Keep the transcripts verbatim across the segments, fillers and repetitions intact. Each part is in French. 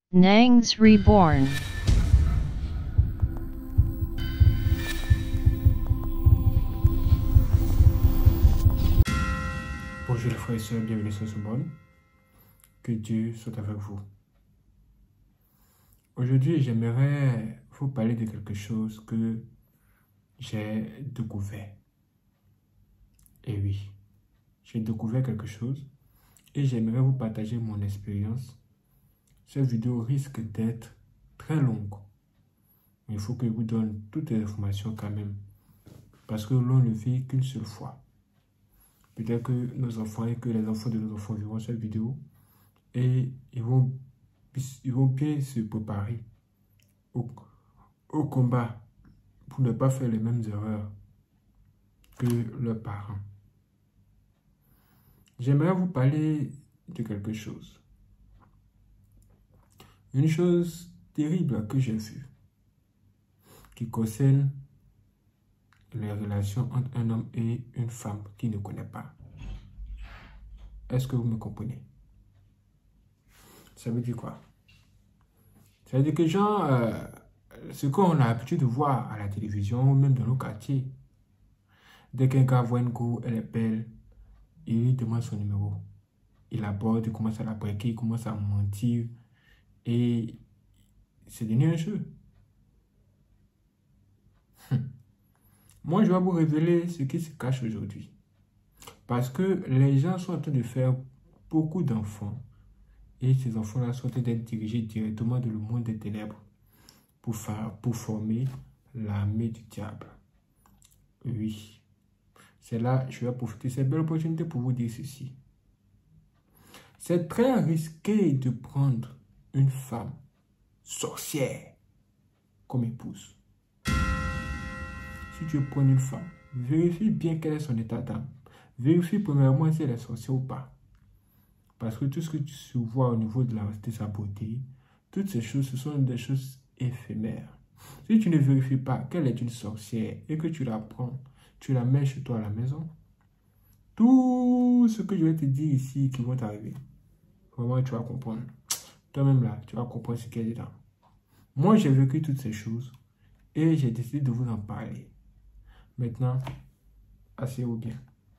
Nangs Reborn. Bonjour les frères et sœurs, bienvenue sur ce monde. Que Dieu soit avec vous. Aujourd'hui, j'aimerais vous parler de quelque chose que j'ai découvert. Et oui, j'ai découvert quelque chose et j'aimerais vous partager mon expérience. Cette vidéo risque d'être très longue. Mais il faut que je vous donne toutes les informations quand même. Parce que l'on ne vit qu'une seule fois. Peut-être que nos enfants et que les enfants de nos enfants verront cette vidéo et ils vont, ils vont bien se préparer au, au combat pour ne pas faire les mêmes erreurs que leurs parents. J'aimerais vous parler de quelque chose. Une chose terrible que j'ai vue qui concerne les relations entre un homme et une femme qui ne connaît pas. Est-ce que vous me comprenez? Ça veut dire quoi? Ça veut dire que genre, euh, ce qu'on a l'habitude de voir à la télévision ou même dans nos quartiers, dès qu'un gars voit une go, elle est belle, il lui demande son numéro. Il aborde, il commence à la braquer, il commence à mentir et c'est devenu un jeu. Moi, je vais vous révéler ce qui se cache aujourd'hui. Parce que les gens sont en train de faire beaucoup d'enfants. Et ces enfants-là sont en train d'être dirigés directement dans le monde des ténèbres. Pour, faire, pour former l'armée du diable. Oui. C'est là, je vais profiter de cette belle opportunité pour vous dire ceci. C'est très risqué de prendre une femme sorcière comme épouse. Si tu veux prendre une femme, vérifie bien quel est son état d'âme. Vérifie premièrement si elle est sorcière ou pas. Parce que tout ce que tu vois au niveau de, la, de sa beauté, toutes ces choses, ce sont des choses éphémères. Si tu ne vérifies pas qu'elle est une sorcière et que tu la prends, tu la mets chez toi à la maison, tout ce que je vais te dire ici qui vont t'arriver, vraiment tu vas comprendre. Toi-même là, tu vas comprendre ce qu'il y a dedans. Moi, j'ai vécu toutes ces choses et j'ai décidé de vous en parler. Maintenant, asseyez-vous bien.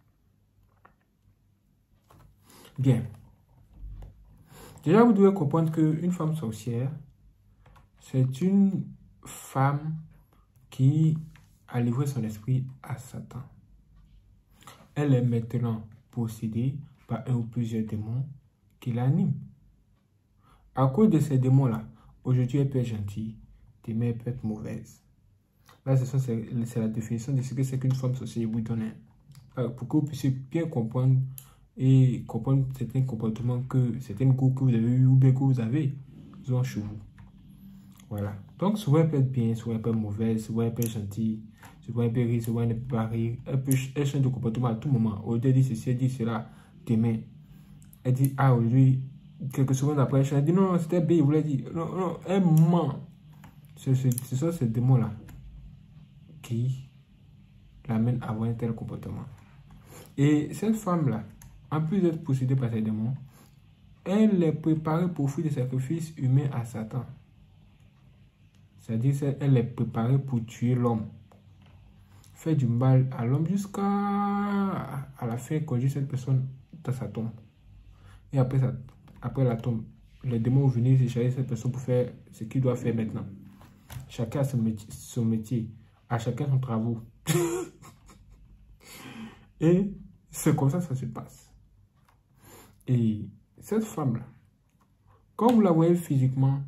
Bien. Déjà, vous devez comprendre qu'une femme sorcière, c'est une femme qui a livré son esprit à Satan. Elle est maintenant possédée par un ou plusieurs démons qui l'animent. À cause de ces démons-là, aujourd'hui elle peut être gentille, demain elle peut être mauvaise. Là, c'est la définition de ce que c'est qu'une femme sorcière. Je vous donne pour que vous puissiez bien comprendre et comprendre certains comportements que certaines goûts que vous avez eu ou bien que vous avez ont chez vous. Voilà. Donc, souvent elle peut être bien, souvent elle peut être mauvaise, souvent elle peut être gentille, souvent elle peut rire, souvent elle ne peut pas rire. Elle peut elle change de comportement à tout moment. Aujourd'hui, elle dit ceci, elle dit cela. Demain, elle dit ah, aujourd'hui, quelques secondes après, elle change. Elle dit non, non, c'était bien, il voulait dire. Non, non, elle ment. Ce sont ces démons-là qui l'amènent à avoir un tel comportement. Et cette femme-là, en plus d'être possédée par ces démons, elle est préparée pour offrir des sacrifices humains à Satan. C'est-à-dire qu'elle est préparée pour tuer l'homme. Faire du mal à l'homme jusqu'à à la fin, conduire cette personne dans sa tombe. Et après, ça, après la tombe, les démons vont venir chercher cette personne pour faire ce qu'il doit faire maintenant. Chacun a son métier, son métier. À chacun son travail. Et c'est comme ça que ça se passe. Et cette femme-là, quand vous la voyez physiquement,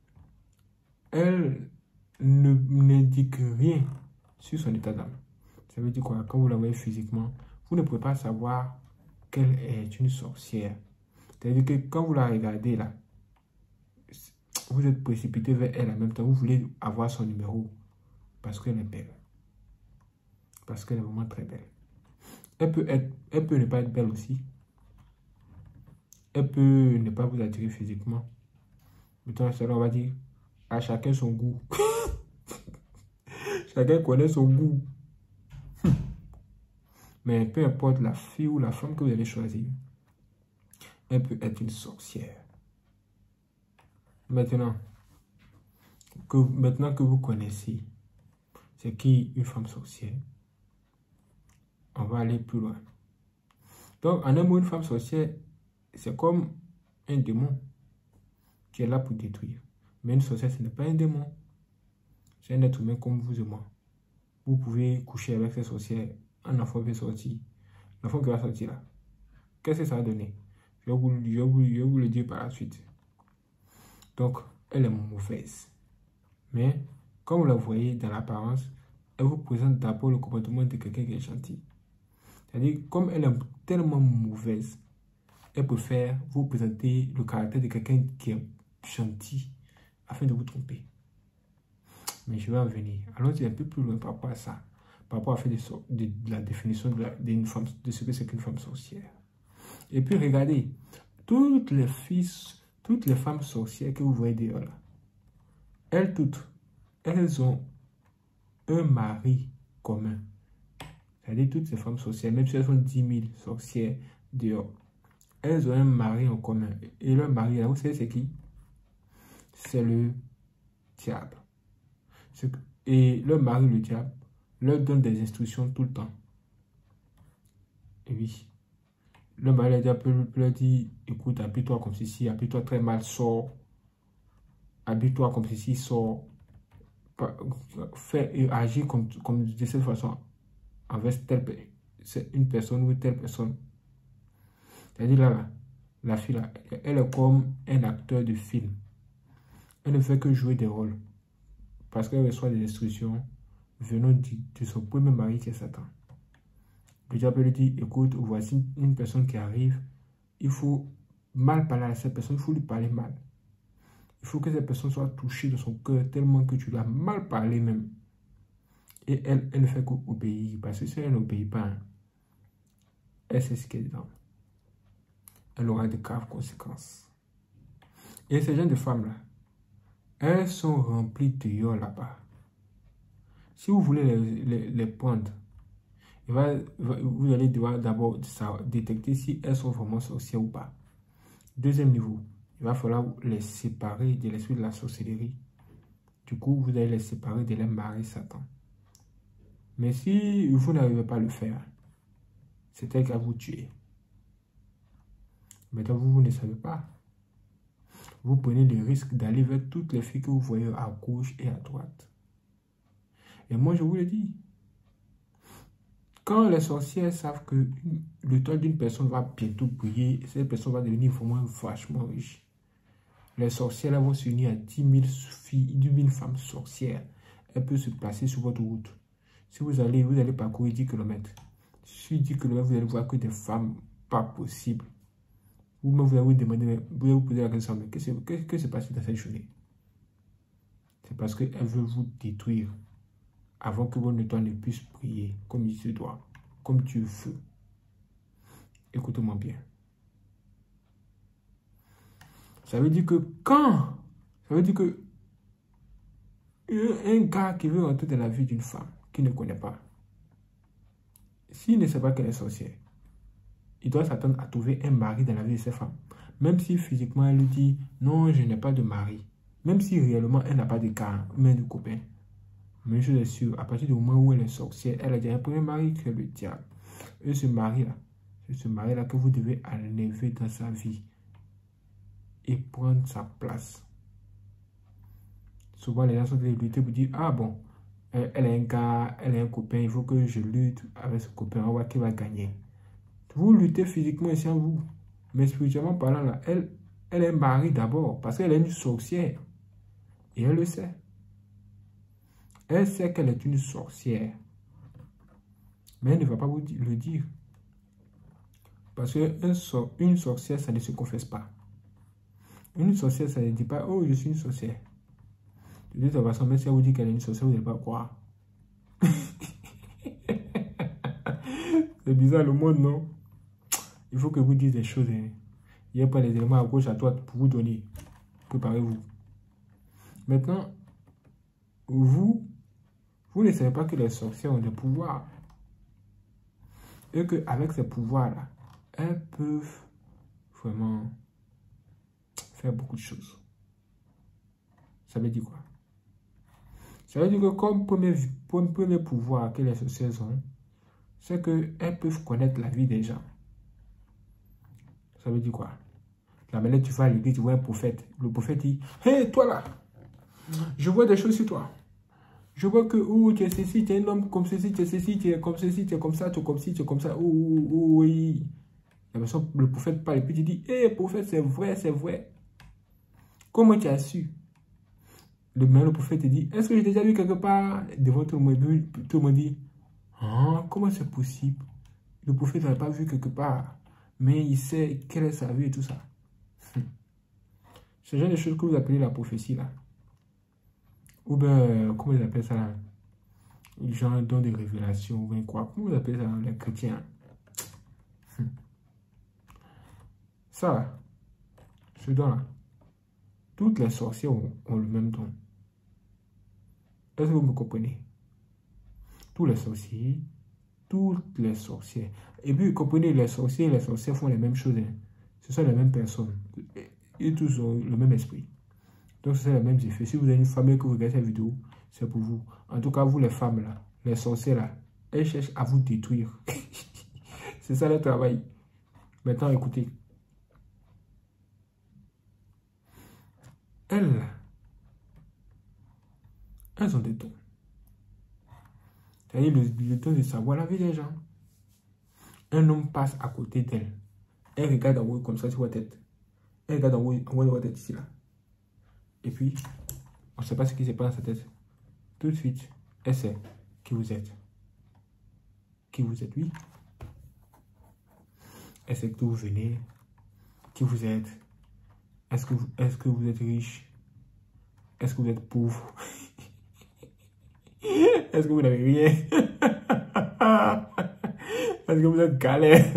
elle ne n'indique rien sur son état d'âme. Ça veut dire quoi? Quand vous la voyez physiquement, vous ne pouvez pas savoir qu'elle est une sorcière. C'est-à-dire que quand vous la regardez là, vous êtes précipité vers elle en même temps. Vous voulez avoir son numéro parce qu'elle est belle. Parce qu'elle est vraiment très belle. Elle peut, être, elle peut ne pas être belle aussi. Elle peut ne pas vous attirer physiquement. Maintenant, cela, on va dire, à chacun son goût. Chacun connaît son goût. Mais peu importe la fille ou la femme que vous allez choisir, elle peut être une sorcière. Maintenant que, maintenant que vous connaissez c'est qui une femme sorcière, on va aller plus loin. Donc, en un mot, une femme sorcière, c'est comme un démon qui est là pour détruire. Mais une sorcière, ce n'est pas un démon. C'est un être humain comme vous et moi. Vous pouvez coucher avec cette sorcière, un enfant peut sortir. L'enfant qui va sortir là, qu'est-ce que ça va donner? Je vais vous, je vais vous, je vais vous le dire par la suite. Donc, elle est mauvaise. Mais, comme vous la voyez dans l'apparence, elle vous présente d'abord le comportement de quelqu'un qui est gentil. C'est-à-dire, comme elle est tellement mauvaise, elle préfère vous présenter le caractère de quelqu'un qui est gentil afin de vous tromper. Mais je vais en venir. Allons-y un peu plus loin par rapport à ça, par rapport à faire de, de, de la définition de, la, de, femme, de ce que c'est qu'une femme sorcière. Et puis regardez, toutes les filles, toutes les femmes sorcières que vous voyez dehors là, elles toutes, elles ont un mari commun. C'est-à-dire toutes ces femmes sorcières, même si elles sont dix mille sorcières dehors, elles ont un mari en commun. Et leur mari, là, vous savez c'est qui? C'est le diable. Et leur mari, le diable, leur donne des instructions tout le temps. Et oui. Le mari, le diable peut, peut leur dire, écoute, habille-toi comme ceci, habille-toi très mal, sors. Habille-toi comme ceci, sors. Fais et agis comme, comme de cette façon envers telle, une personne ou telle personne. C'est-à-dire là, là, la fille là, elle est comme un acteur de film. Elle ne fait que jouer des rôles. Parce qu'elle reçoit des instructions venant de, de son premier mari qui est Satan. Le diable lui dit, écoute, voici une personne qui arrive. Il faut mal parler à cette personne, il faut lui parler mal. Il faut que cette personne soit touchée de son cœur tellement que tu l'as mal parlé même. Et elle, elle ne fait qu'obéir. Parce que si elle n'obéit pas, hein, elle sait ce qu'elle est dans. Elle aura de graves conséquences. Et ces jeunes de femmes-là, elles sont remplies de yo là-bas. Si vous voulez les, les, les prendre, il va, vous allez devoir d'abord détecter si elles sont vraiment sorcières ou pas. Deuxième niveau, il va falloir les séparer de l'esprit de la sorcellerie. Du coup, vous allez les séparer de leur mari Satan. Mais si vous n'arrivez pas à le faire, c'est elle qui va vous tuer. Maintenant, vous, vous ne savez pas. Vous prenez le risque d'aller vers toutes les filles que vous voyez à gauche et à droite. Et moi, je vous le dis. Quand les sorcières savent que le temps d'une personne va bientôt briller, cette personne va devenir vraiment vachement riche. Les sorcières là, vont s'unir à dix mille filles, dix mille femmes sorcières. Elles peuvent se placer sur votre route. Si vous allez, vous allez parcourir dix kilomètres. Sur dix kilomètres, vous allez voir que des femmes pas possibles. Vous-même, vous allez vous demander, vous allez vous poser la question, mais qu'est-ce qui s'est passé dans cette journée? C'est parce qu'elle veut vous détruire avant que votre étoile ne puisse briller comme il se doit, comme Dieu veut. Écoutez-moi bien. Ça veut dire que quand, ça veut dire que un gars qui veut rentrer dans la vie d'une femme qu'il ne connaît pas, s'il ne sait pas qu'elle est sorcière, il doit s'attendre à trouver un mari dans la vie de cette femme. Même si physiquement elle lui dit non, je n'ai pas de mari. Même si réellement elle n'a pas de gars, même de copain. Mais je suis sûr, à partir du moment où elle est sorcière, elle a déjà un premier mari qui est le diable. Et ce mari-là, c'est ce mari-là que vous devez enlever dans sa vie et prendre sa place. Souvent, les gens sont de lutter pour dire, ah bon, elle, elle est un gars, elle est un copain, il faut que je lutte avec ce copain, on va voir qui va gagner. Vous luttez physiquement sans vous, mais spirituellement parlant, là, elle, elle est un mari d'abord, parce qu'elle est une sorcière. Et elle le sait. Elle sait qu'elle est une sorcière. Mais elle ne va pas vous le dire. Parce qu'une sor une sorcière, ça ne se confesse pas. Une sorcière, ça ne dit pas, oh, je suis une sorcière. De toute façon, même si elle vous dit qu'elle est une sorcière, vous n'allez pas croire. C'est bizarre le monde, non? Il faut que vous disiez des choses. Hein. Il n'y a pas les éléments à gauche, à droite pour vous donner. Préparez-vous. Maintenant, vous, vous ne savez pas que les sorcières ont des pouvoirs. Et qu'avec ces pouvoirs-là, elles peuvent vraiment faire beaucoup de choses. Ça veut dire quoi? Ça veut dire que comme premier, premier pouvoir que les sorcières ont, c'est qu'elles peuvent connaître la vie des gens. Ça veut dire quoi? La manière tu vas à l'église, tu vois un prophète. Le prophète dit, hé, toi là, je vois des choses sur toi. Je vois que oh, tu es ceci, tu es un homme comme ceci, tu es ceci, tu es comme ceci, tu es comme ça, tu es comme ci, tu es comme ça. Oh, oh, oh, oui. La personne, le prophète parle et puis tu dis, hé, prophète, c'est vrai, c'est vrai. Comment tu as su? Le, le prophète te dit, est-ce que j'ai déjà vu quelque part? Devant tout le monde, tout le monde dit, ah, comment c'est possible? Le prophète n'a pas vu quelque part, mais il sait quelle est sa vie et tout ça. C'est le genre de choses que vous appelez la prophétie là. Ou bien, comment ils appellent ça là? Les gens donnent des révélations, ou bien quoi? Comment vous appelez ça, les chrétiens? Ça, ce don-là, toutes les sorcières ont, ont le même don. Est-ce que vous me comprenez? Tous les sorciers, toutes les sorcières. Et puis, vous comprenez, les sorciers et les sorcières font les mêmes choses. Hein. Ce sont les mêmes personnes. Ils tous ont le même esprit. Donc, c'est les mêmes effets. Si vous avez une famille que vous regardez cette vidéo, c'est pour vous. En tout cas, vous les femmes là, les sorcières là, elles cherchent à vous détruire. C'est ça le travail. Maintenant, écoutez. Elles, elles ont des dons. C'est-à-dire le, le don de savoir la vie des gens. Un homme passe à côté d'elle. Elle regarde en haut comme ça sur votre tête. Elle regarde en haut, en haut de votre tête ici là. Et puis, on ne sait pas ce qui se passe dans sa tête. Tout de suite, elle sait qui vous êtes. Qui vous êtes, oui. Elle sait d'où vous venez. Qui vous êtes. Est-ce que, est-ce que vous êtes riche? Est-ce que vous êtes pauvre? Est-ce que vous n'avez rien? Est-ce que vous êtes galère?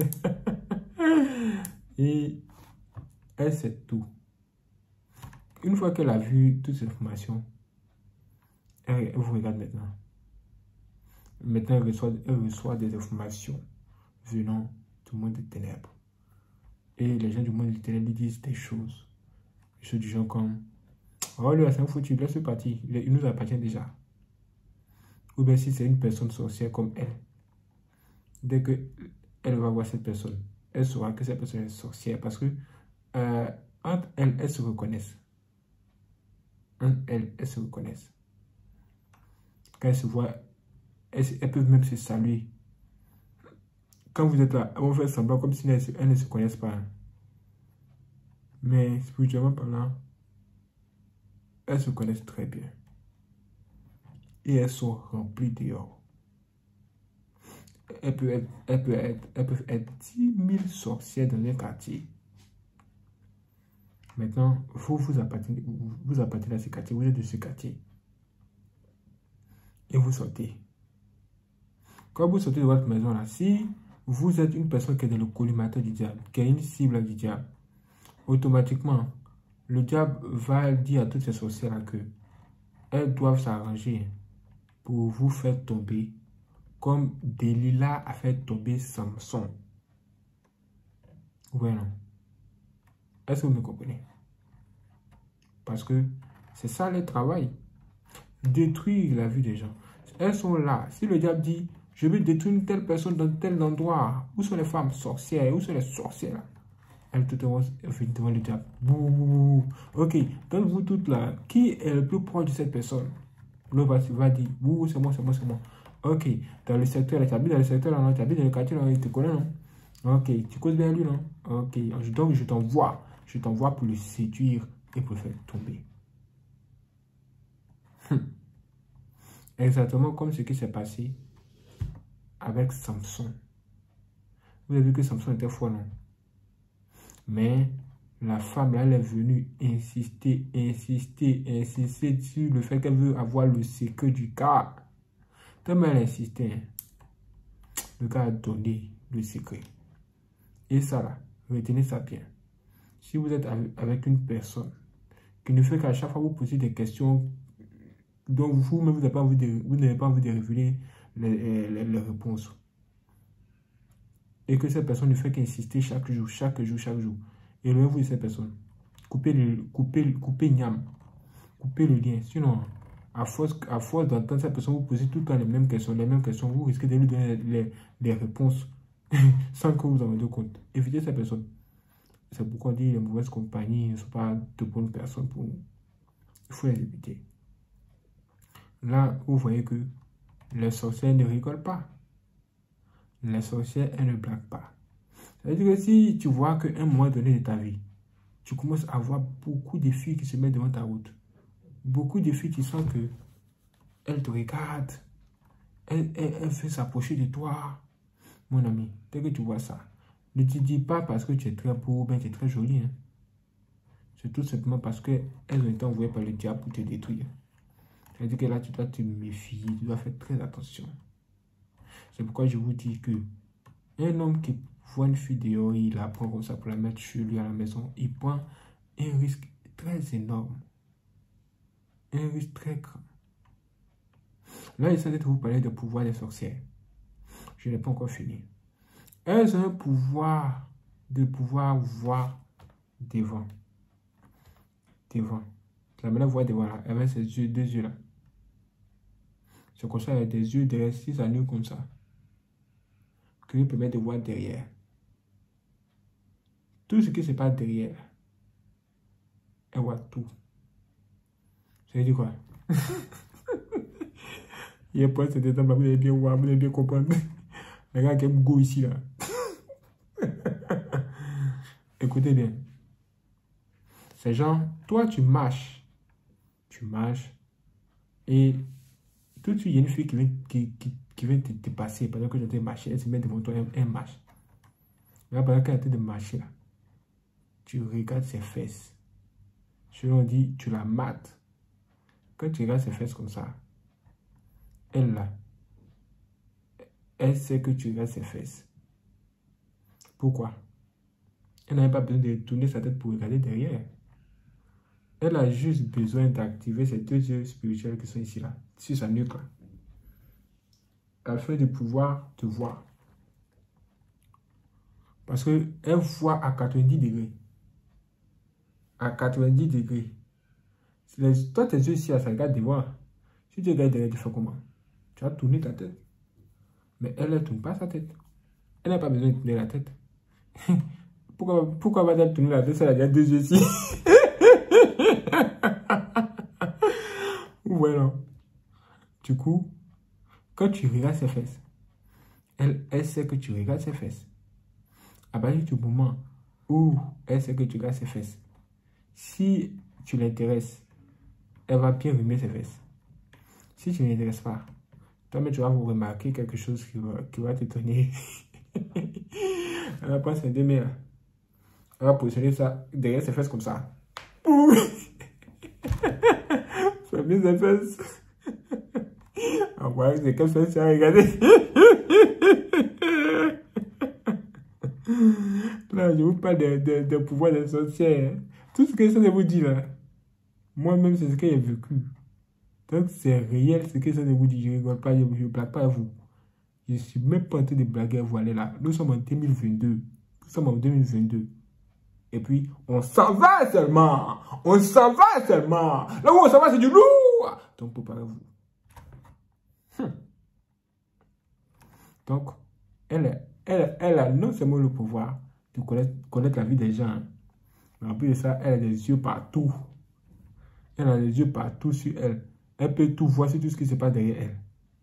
Et elle sait tout. Une fois qu'elle a vu toutes ces informations, elle, elle vous regarde maintenant. Maintenant, elle reçoit, elle reçoit des informations venant du monde des ténèbres. Et les gens du monde des ténèbres lui disent des choses. Des choses du genre comme, oh, lui, c'est un foutu, laisse partir, il, il nous appartient déjà. Ou bien si c'est une personne sorcière comme elle, dès qu'elle va voir cette personne, elle saura que cette personne est sorcière parce que euh, entre elles, elles se reconnaissent. Entre elles, elles se reconnaissent. Quand elles se voient, elles, elles peuvent même se saluer. Quand vous êtes là, elles vont faire semblant comme si elles, elles ne se connaissent pas. Mais spirituellement parlant, elles se connaissent très bien. Et elles sont remplies dehors. Elles peuvent être, elles peuvent être, elles peuvent être dix mille sorcières dans un quartier. Maintenant, vous vous appartenez, vous, vous appartenez à ce quartier, vous êtes de ce quartier. Et vous sortez. Quand vous sortez de votre maison là, si vous êtes une personne qui est dans le collimateur du diable, qui est une cible du diable, automatiquement, le diable va dire à toutes ces sorcières que elles doivent s'arranger pour vous faire tomber comme Delilah a fait tomber Samson. Oui, non. Est-ce que vous me comprenez? Parce que c'est ça le travail. Détruire la vie des gens. Elles sont là. Si le diable dit, je vais détruire une telle personne dans tel endroit, où sont les femmes sorcières, où sont les sorcières? Elles te devant le diable. Bouh. Ok, donc vous toutes là, qui est le plus proche de cette personne? L'autre va, va dire, bouh, c'est moi, c'est moi, c'est moi. Ok, dans le secteur, tu habites dans le secteur, là, tu habites dans le quartier, là, il te connaît, non? Ok, tu causes bien lui, non? Ok, donc je t'envoie, je t'envoie pour le séduire et pour le faire tomber. Exactement comme ce qui s'est passé avec Samson. Vous avez vu que Samson était fort, non? Mais la femme, là, elle est venue insister, insister, insister sur le fait qu'elle veut avoir le secret du gars. Tellement elle insistait, hein, le gars a donné le secret. Et ça, là, retenez ça bien. Si vous êtes avec une personne qui ne fait qu'à chaque fois vous poser des questions dont vous-même vous n'avez pas envie de, vous n'avez pas envie de révéler les, les, les réponses, et que cette personne ne fait qu'insister chaque jour, chaque jour, chaque jour, éloignez-vous de cette personne. Coupez le, coupez, coupez Niam. coupez le lien. Sinon, à force, à force d'entendre cette personne vous poser tout le temps les mêmes questions, les mêmes questions, vous risquez de lui donner les, les réponses sans que vous en rendez compte. Évitez cette personne. C'est pourquoi on dit les mauvaises compagnies ne sont pas de bonnes personnes pour nous. Il faut les éviter. Là, vous voyez que les sorcières ne rigolent pas. Les sorcières, elles ne blaguent pas. Ça veut dire que si tu vois qu'à un moment donné de ta vie, tu commences à voir beaucoup de filles qui se mettent devant ta route. Beaucoup de filles qui sentent que elles te regardent. Elles, elles, elles veulent s'approcher de toi. Mon ami, dès que tu vois ça, ne te dis pas parce que tu es très beau ou bien tu es très joli. Hein. C'est tout simplement parce qu'elles ont été envoyées par le diable pour te détruire. Ça veut dire que là, tu dois te méfier, tu dois faire très attention. C'est pourquoi je vous dis que un homme qui voit une fille dehors, il la prend comme ça pour la mettre chez lui à la maison, il prend un risque très énorme. Un risque très grand. Là, il s'agit de vous parler du pouvoir des sorcières. Je n'ai pas encore fini. Elles ont un pouvoir de pouvoir voir devant. Devant. La manière de voir devant là, avec ses yeux, deux yeux là. C'est comme ça, elle a des yeux derrière, six anneaux comme ça. Qui lui permet de voir derrière. Tout ce qui se passe derrière. Elle voit tout. Ça veut dire quoi? Il y a pas cet état, vous allez bien voir, vous allez bien comprendre. Regarde quel go ici là. Écoutez bien. C'est genre, toi tu marches. Tu marches. Et tout de suite, il y a une fille qui vient, qui, qui, qui vient te, te passer pendant que j'étais marché. Elle se met devant toi, elle, elle marche. Là, pendant qu'elle était de marcher là, tu regardes ses fesses. Selon on dit, tu la mates. Quand tu regardes ses fesses comme ça, elle là, elle sait que tu regardes ses fesses. Pourquoi? Elle n'a pas besoin de tourner sa tête pour regarder derrière. Elle a juste besoin d'activer ces deux yeux spirituels qui sont ici là, sur sa nuque là, afin de pouvoir te voir. Parce qu'elle voit à quatre-vingt-dix degrés. À quatre-vingt-dix degrés. Les, toi, tes yeux ici, ça regarde devant. Si tu regardes derrière, tu fais comment? Tu vas tourner ta tête. Mais elle ne tourne pas sa tête. Elle n'a pas besoin de tourner la tête. pourquoi, pourquoi va-t-elle tourner la tête? Ça, elle a deux yeux ici. Voilà. Du coup, quand tu regardes ses fesses, elle, elle sait que tu regardes ses fesses. À partir du moment où elle sait que tu regardes ses fesses, si tu l'intéresses, elle va bien remuer ses fesses. Si tu ne l'intéresses pas, toi-même tu vas vous remarquer quelque chose qui va, qui va t'étonner. Elle va prendre ses deux mains. Elle va positionner ça derrière ses fesses comme ça. Ça met ses fesses. Ah ouais, c'est quelle fesses tu as regardé? Là, je vous parle de, de, de pouvoir des sorcières. Tout ce que ça vous dit là, moi-même, c'est ce que j'ai vécu. Donc, c'est réel ce que ça vous dit. Je ne rigole pas, je ne blague pas à vous. Je ne suis même pas en train de blaguer à vous. Allez là. Nous sommes en deux mille vingt-deux. Nous sommes en deux mille vingt-deux. Et puis, on s'en va seulement. On s'en va seulement. Là où on s'en va, c'est du lourd. Donc, préparez-vous. Hum. Donc, elle, elle, elle a non seulement le pouvoir de connaître, connaître la vie des gens, mais en plus de ça, elle a des yeux partout. Elle a les yeux partout sur elle. Elle peut tout voir sur tout ce qui se passe derrière elle.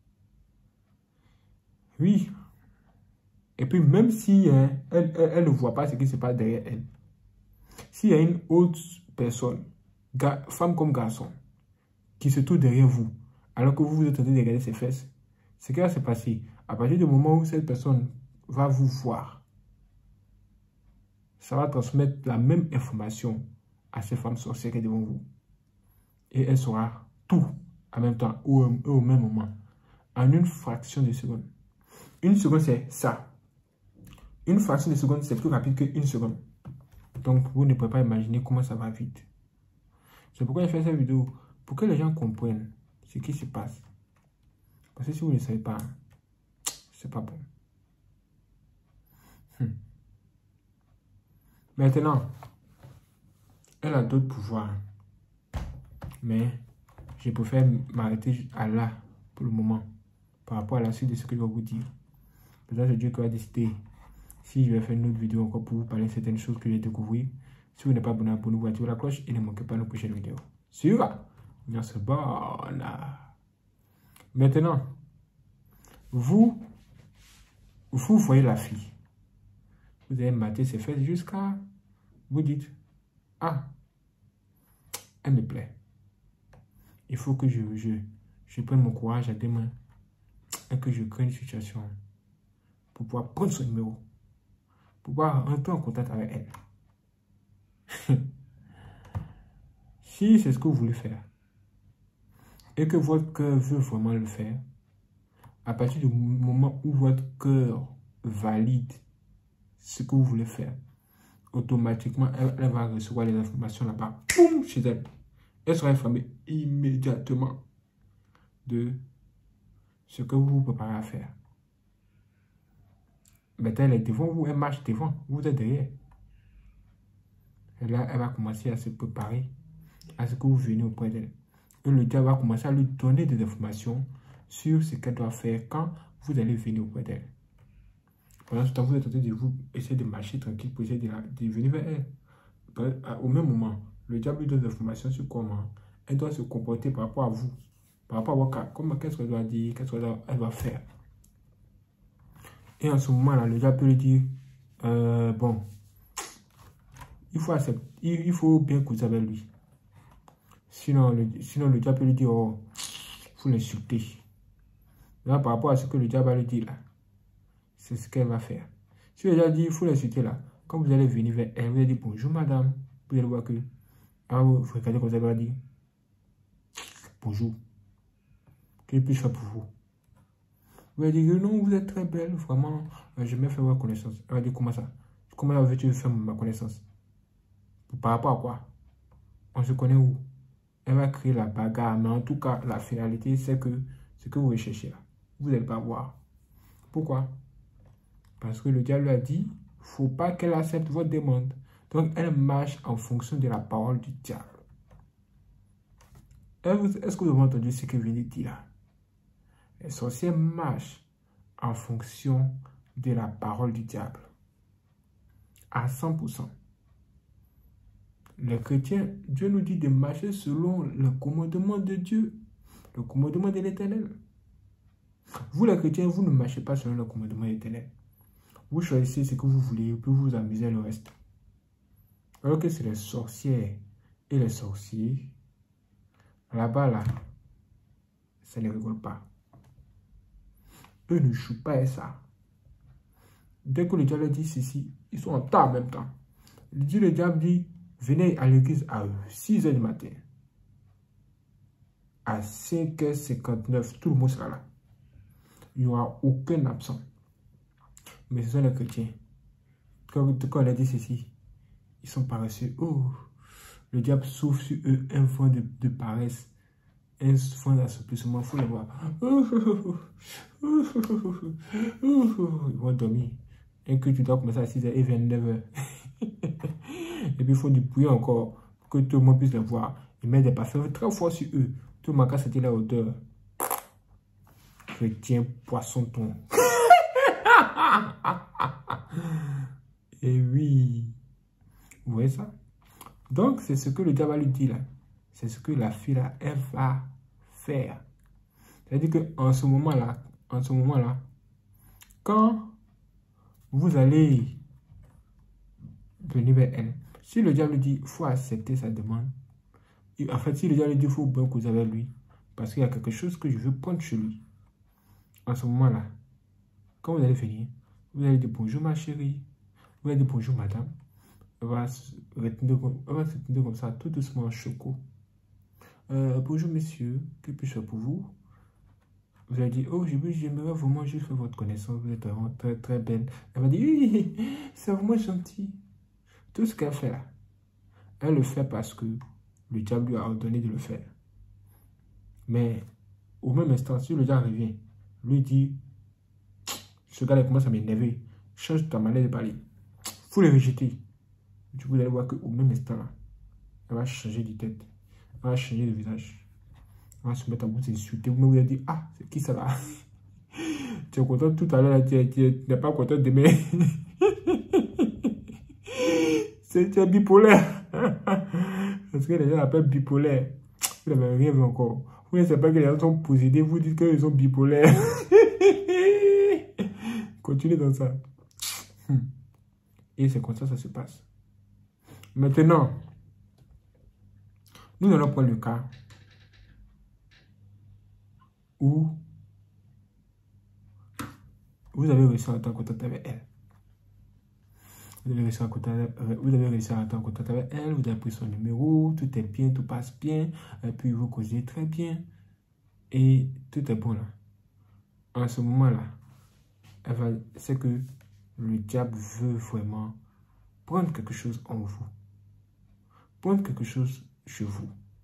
Oui. Et puis même si hein, elle, elle, elle ne voit pas ce qui se passe derrière elle. S'il y a une autre personne, femme comme garçon, qui se trouve derrière vous, alors que vous vous êtes en train de regarder ses fesses, ce qui va se passer, à partir du moment où cette personne va vous voir, ça va transmettre la même information à ces femmes sorcières qui sont devant vous. Et elle saura tout en même temps, ou au, au même moment, en une fraction de seconde. Une seconde, c'est ça. Une fraction de seconde, c'est plus rapide qu'une seconde. Donc, vous ne pouvez pas imaginer comment ça va vite. C'est pourquoi j'ai fait cette vidéo, pour que les gens comprennent ce qui se passe. Parce que si vous ne savez pas, c'est pas bon. Hmm. Maintenant, elle a d'autres pouvoirs. Mais je préfère m'arrêter à là pour le moment par rapport à la suite de ce que je vais vous dire. Peut-être c'est Dieu qui va décider si je vais faire une autre vidéo encore pour vous parler de certaines choses que j'ai découvert. Si vous n'êtes pas abonné, abonnez-vous, activez la cloche et ne manquez pas nos prochaines vidéos. Suivant, merci bonne. Maintenant, vous, vous voyez la fille. Vous avez maté ses fesses jusqu'à vous dites, ah, elle me plaît. Il faut que je, je, je prenne mon courage à deux mains et que je crée une situation pour pouvoir prendre son numéro, pour pouvoir entrer en contact avec elle. Si c'est ce que vous voulez faire et que votre cœur veut vraiment le faire, à partir du moment où votre cœur valide ce que vous voulez faire, automatiquement, elle, elle va recevoir les informations là-bas, boum, chez elle. Elle sera informée immédiatement de ce que vous vous préparez à faire. Maintenant, elle est devant vous, elle marche devant, vous êtes derrière. Et là, elle va commencer à se préparer à ce que vous venez auprès d'elle. Et le diable va commencer à lui donner des informations sur ce qu'elle doit faire quand vous allez venir auprès d'elle. Pendant ce temps, vous êtes en train de vous essayer de marcher tranquille pour essayer de, la, de venir vers elle. Au même moment, le diable lui donne des informations sur comment elle doit se comporter par rapport à vous, par rapport à votre cas, comment qu'est-ce qu'elle doit dire, qu'est-ce qu'elle doit, doit faire. Et en ce moment-là, le diable peut lui dire, euh, bon, il faut accepter, il, il faut bien causer avec lui. Sinon le, sinon, le diable peut lui dire, oh, il faut l'insulter. Là, par rapport à ce que le diable va lui dire là, c'est ce qu'elle va faire. Si le diable dit, il faut l'insulter là, quand vous allez venir vers elle, vous allez dire, bonjour madame, vous allez voir que, ah, vous regardez comme ça, elle va dire, bonjour, que puis-je faire pour vous? Vous allez dire, non, vous êtes très belle, vraiment, je vais faire votre connaissance. Elle va dire, comment ça? Comment veux-tu faire ma connaissance? Par rapport à quoi? On se connaît où? Elle va créer la bagarre, mais en tout cas, la finalité, c'est que ce que vous recherchez là, vous n'allez pas voir. Pourquoi? Parce que le diable lui a dit, il ne faut pas qu'elle accepte votre demande. Donc, elle marche en fonction de la parole du diable. Est-ce que vous avez entendu ce que vient de dire là? Les sorciers marchent en fonction de la parole du diable. À cent pour cent. Les chrétiens, Dieu nous dit de marcher selon le commandement de Dieu, le commandement de l'Éternel. Vous, les chrétiens, vous ne marchez pas selon le commandement de l'Éternel. Vous choisissez ce que vous voulez, puis vous amusez le reste. Alors que c'est les sorcières et les sorciers, là-bas, là, ça ne rigole pas. Eux ne jouent pas à ça. Dès que le diable dit ceci, ils sont en tas en même temps. Le Dieu, le diable dit, venez à l'église à six heures du matin. À cinq heures cinquante-neuf, tout le monde sera là. Il n'y aura aucun absent. Mais ce sont les chrétiens. Quand, quand on a dit ceci, ils sont paresseux. Oh, le diable souffle sur eux un vent de, de paresse. Un vent d'assouplissement. Il faut les voir. Ils vont dormir. Et que tu dois commencer à six heures et vingt-neuf heures. Et puis il faut du bruit encore pour que tout le monde puisse les voir. Ils mettent des parfums très forts sur eux. Tout le monde a c'était la odeur. Chrétien, poisson, ton. Et oui. Vous voyez ça? Donc, c'est ce que le diable lui dit là. C'est ce que la fille là, elle va faire. C'est-à-dire qu'en ce moment-là, en ce moment-là, quand vous allez venir vers elle, si le diable dit, il faut accepter sa demande, en fait, si le diable dit, il faut bien causer avec lui, parce qu'il y a quelque chose que je veux prendre chez lui, en ce moment-là, quand vous allez venir, vous allez dire bonjour ma chérie, vous allez dire bonjour madame, elle va se retenir comme, elle va se retenir comme ça, tout doucement en choco. Euh, bonjour monsieur, que puis-je faire pour vous? Vous allez dire, oh, j'aimerais vraiment juste faire votre connaissance, vous êtes vraiment très très belle. Elle va dire, oui, c'est vraiment gentil. Tout ce qu'elle fait là, elle le fait parce que le diable lui a ordonné de le faire. Mais au même instant, si le diable revient, lui dit, ce gars-là commence à m'énerver, change ta manière de parler, il faut le rejeter. Du coup, vous allez voir qu'au même instant là, elle va changer de tête. On va changer de visage. On va se mettre à vous insulter. Vous me dites, ah, c'est qui ça là? Tu es content tout à l'heure, tu n'es pas content demain. C'est bipolaire. Parce que les gens l'appellent bipolaire. Vous n'avez rien vu encore. Vous ne savez pas que les gens sont possédés. Vous dites qu'ils sont bipolaires. Continuez dans ça. Et c'est comme ça que ça se passe. Maintenant, nous allons prendre le cas où vous avez réussi à entrer en contact avec elle. Vous avez réussi à entrer en contact avec elle, vous avez pris son numéro, tout est bien, tout passe bien, et puis vous causez très bien, et tout est bon là. En ce moment-là, c'est que le diable veut vraiment prendre quelque chose en vous. Prendre quelque chose chez vous.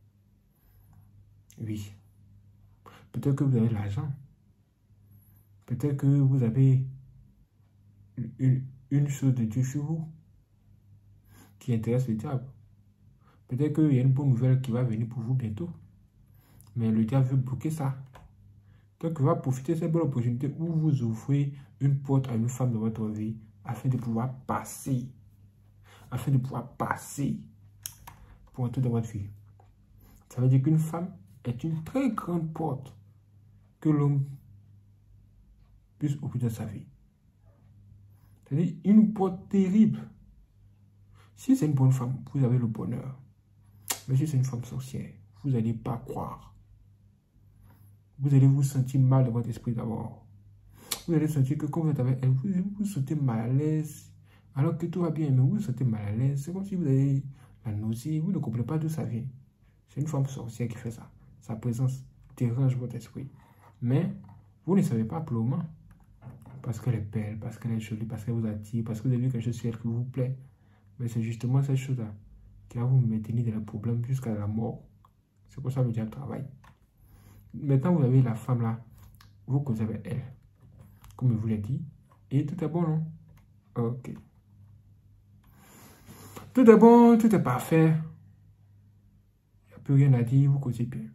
Oui. Peut-être que vous avez de l'argent. Peut-être que vous avez une, une chose de Dieu chez vous qui intéresse le diable. Peut-être qu'il y a une bonne nouvelle qui va venir pour vous bientôt. Mais le diable veut bloquer ça. Donc, il va profiter de cette bonne opportunité où vous ouvrez une porte à une femme de votre vie afin de pouvoir passer. Afin de pouvoir passer pour entrer dans votre vie. Ça veut dire qu'une femme est une très grande porte que l'homme puisse ouvrir dans sa vie. C'est-à-dire une porte terrible. Si c'est une bonne femme, vous avez le bonheur. Mais si c'est une femme sorcière, vous n'allez pas croire. Vous allez vous sentir mal dans votre esprit d'abord. Vous allez sentir que quand vous êtes avec elle, vous vous sentez mal à l'aise. Alors que tout va bien, mais vous vous sentez mal à l'aise. C'est comme si vous avez la nausée. Vous ne comprenez pas d'où ça vient. C'est une femme sorcière qui fait ça. Sa présence dérange votre esprit. Mais vous ne savez pas pour le moment. Parce qu'elle est belle, parce qu'elle est jolie, parce qu'elle vous attire, parce que vous avez vu quelque chose sur elle qui vous plaît. Mais c'est justement cette chose-là qui va vous maintenir dans le problème jusqu'à la mort. C'est pour ça que le diable travaille. Maintenant, vous avez la femme là, vous causez avec elle, comme je vous l'ai dit, et tout est bon, non? Ok. Tout est bon, tout est parfait. Il n'y a plus rien à dire, vous causez bien.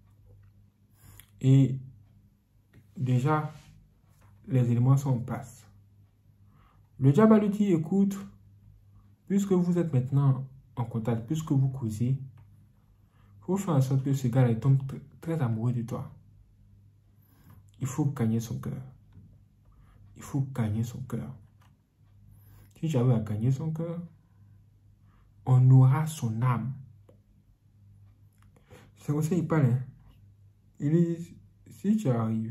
Et déjà, les éléments sont en place. Le diable va lui dire, écoute, puisque vous êtes maintenant en contact, puisque vous causez, il faut faire en sorte que ce gars-là tombe très amoureux de toi. Il faut gagner son cœur. Il faut gagner son cœur. Si j'arrive à gagner son cœur, on aura son âme. C'est comme ça qu'il parle. Hein? Il dit, si tu arrives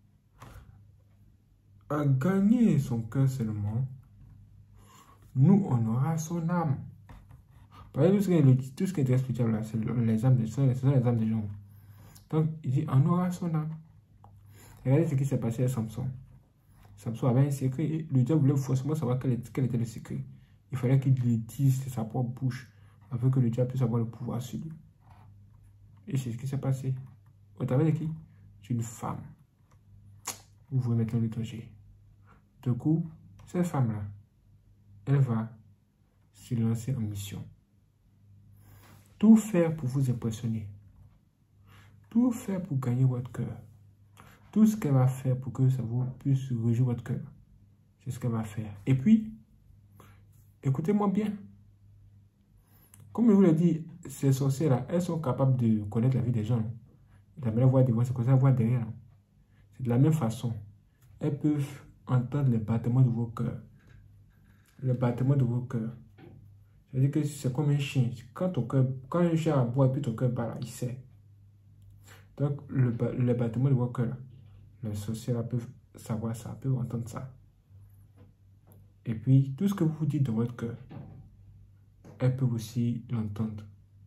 à gagner son cœur seulement, nous, on aura son âme. Par exemple, tout ce qui intéresse le diable, c'est les âmes, ce sont les âmes des gens. Donc, il dit, on aura son âme. Regardez ce qui s'est passé à Samson. Samson avait un secret et le diable voulait forcément savoir quel était, quel était le secret. Il fallait qu'il le dise de sa propre bouche afin que le diable puisse avoir le pouvoir sur lui. Et c'est ce qui s'est passé. Au travers de qui? Une femme. Vous pouvez maintenant le danger. Du coup, cette femme-là, elle va se lancer en mission. Tout faire pour vous impressionner. Tout faire pour gagner votre cœur. Tout ce qu'elle va faire pour que ça vous puisse réjouir votre cœur. C'est ce qu'elle va faire. Et puis, écoutez-moi bien. Comme je vous l'ai dit, ces sorcières-là, elles sont capables de connaître la vie des gens. La manière voir devant, c'est comme ça, voir derrière. C'est de la même façon. Elles peuvent entendre les battements de vos cœurs. Le battement de vos cœurs. C'est-à-dire que c'est comme un chien. Quand, ton cœur, quand un chien aboie et puis ton cœur bat, là, il sait. Donc, le, le battement de vos cœurs, les sorcières peuvent savoir ça, peuvent entendre ça. Et puis, tout ce que vous dites dans votre cœur, elles peuvent aussi l'entendre.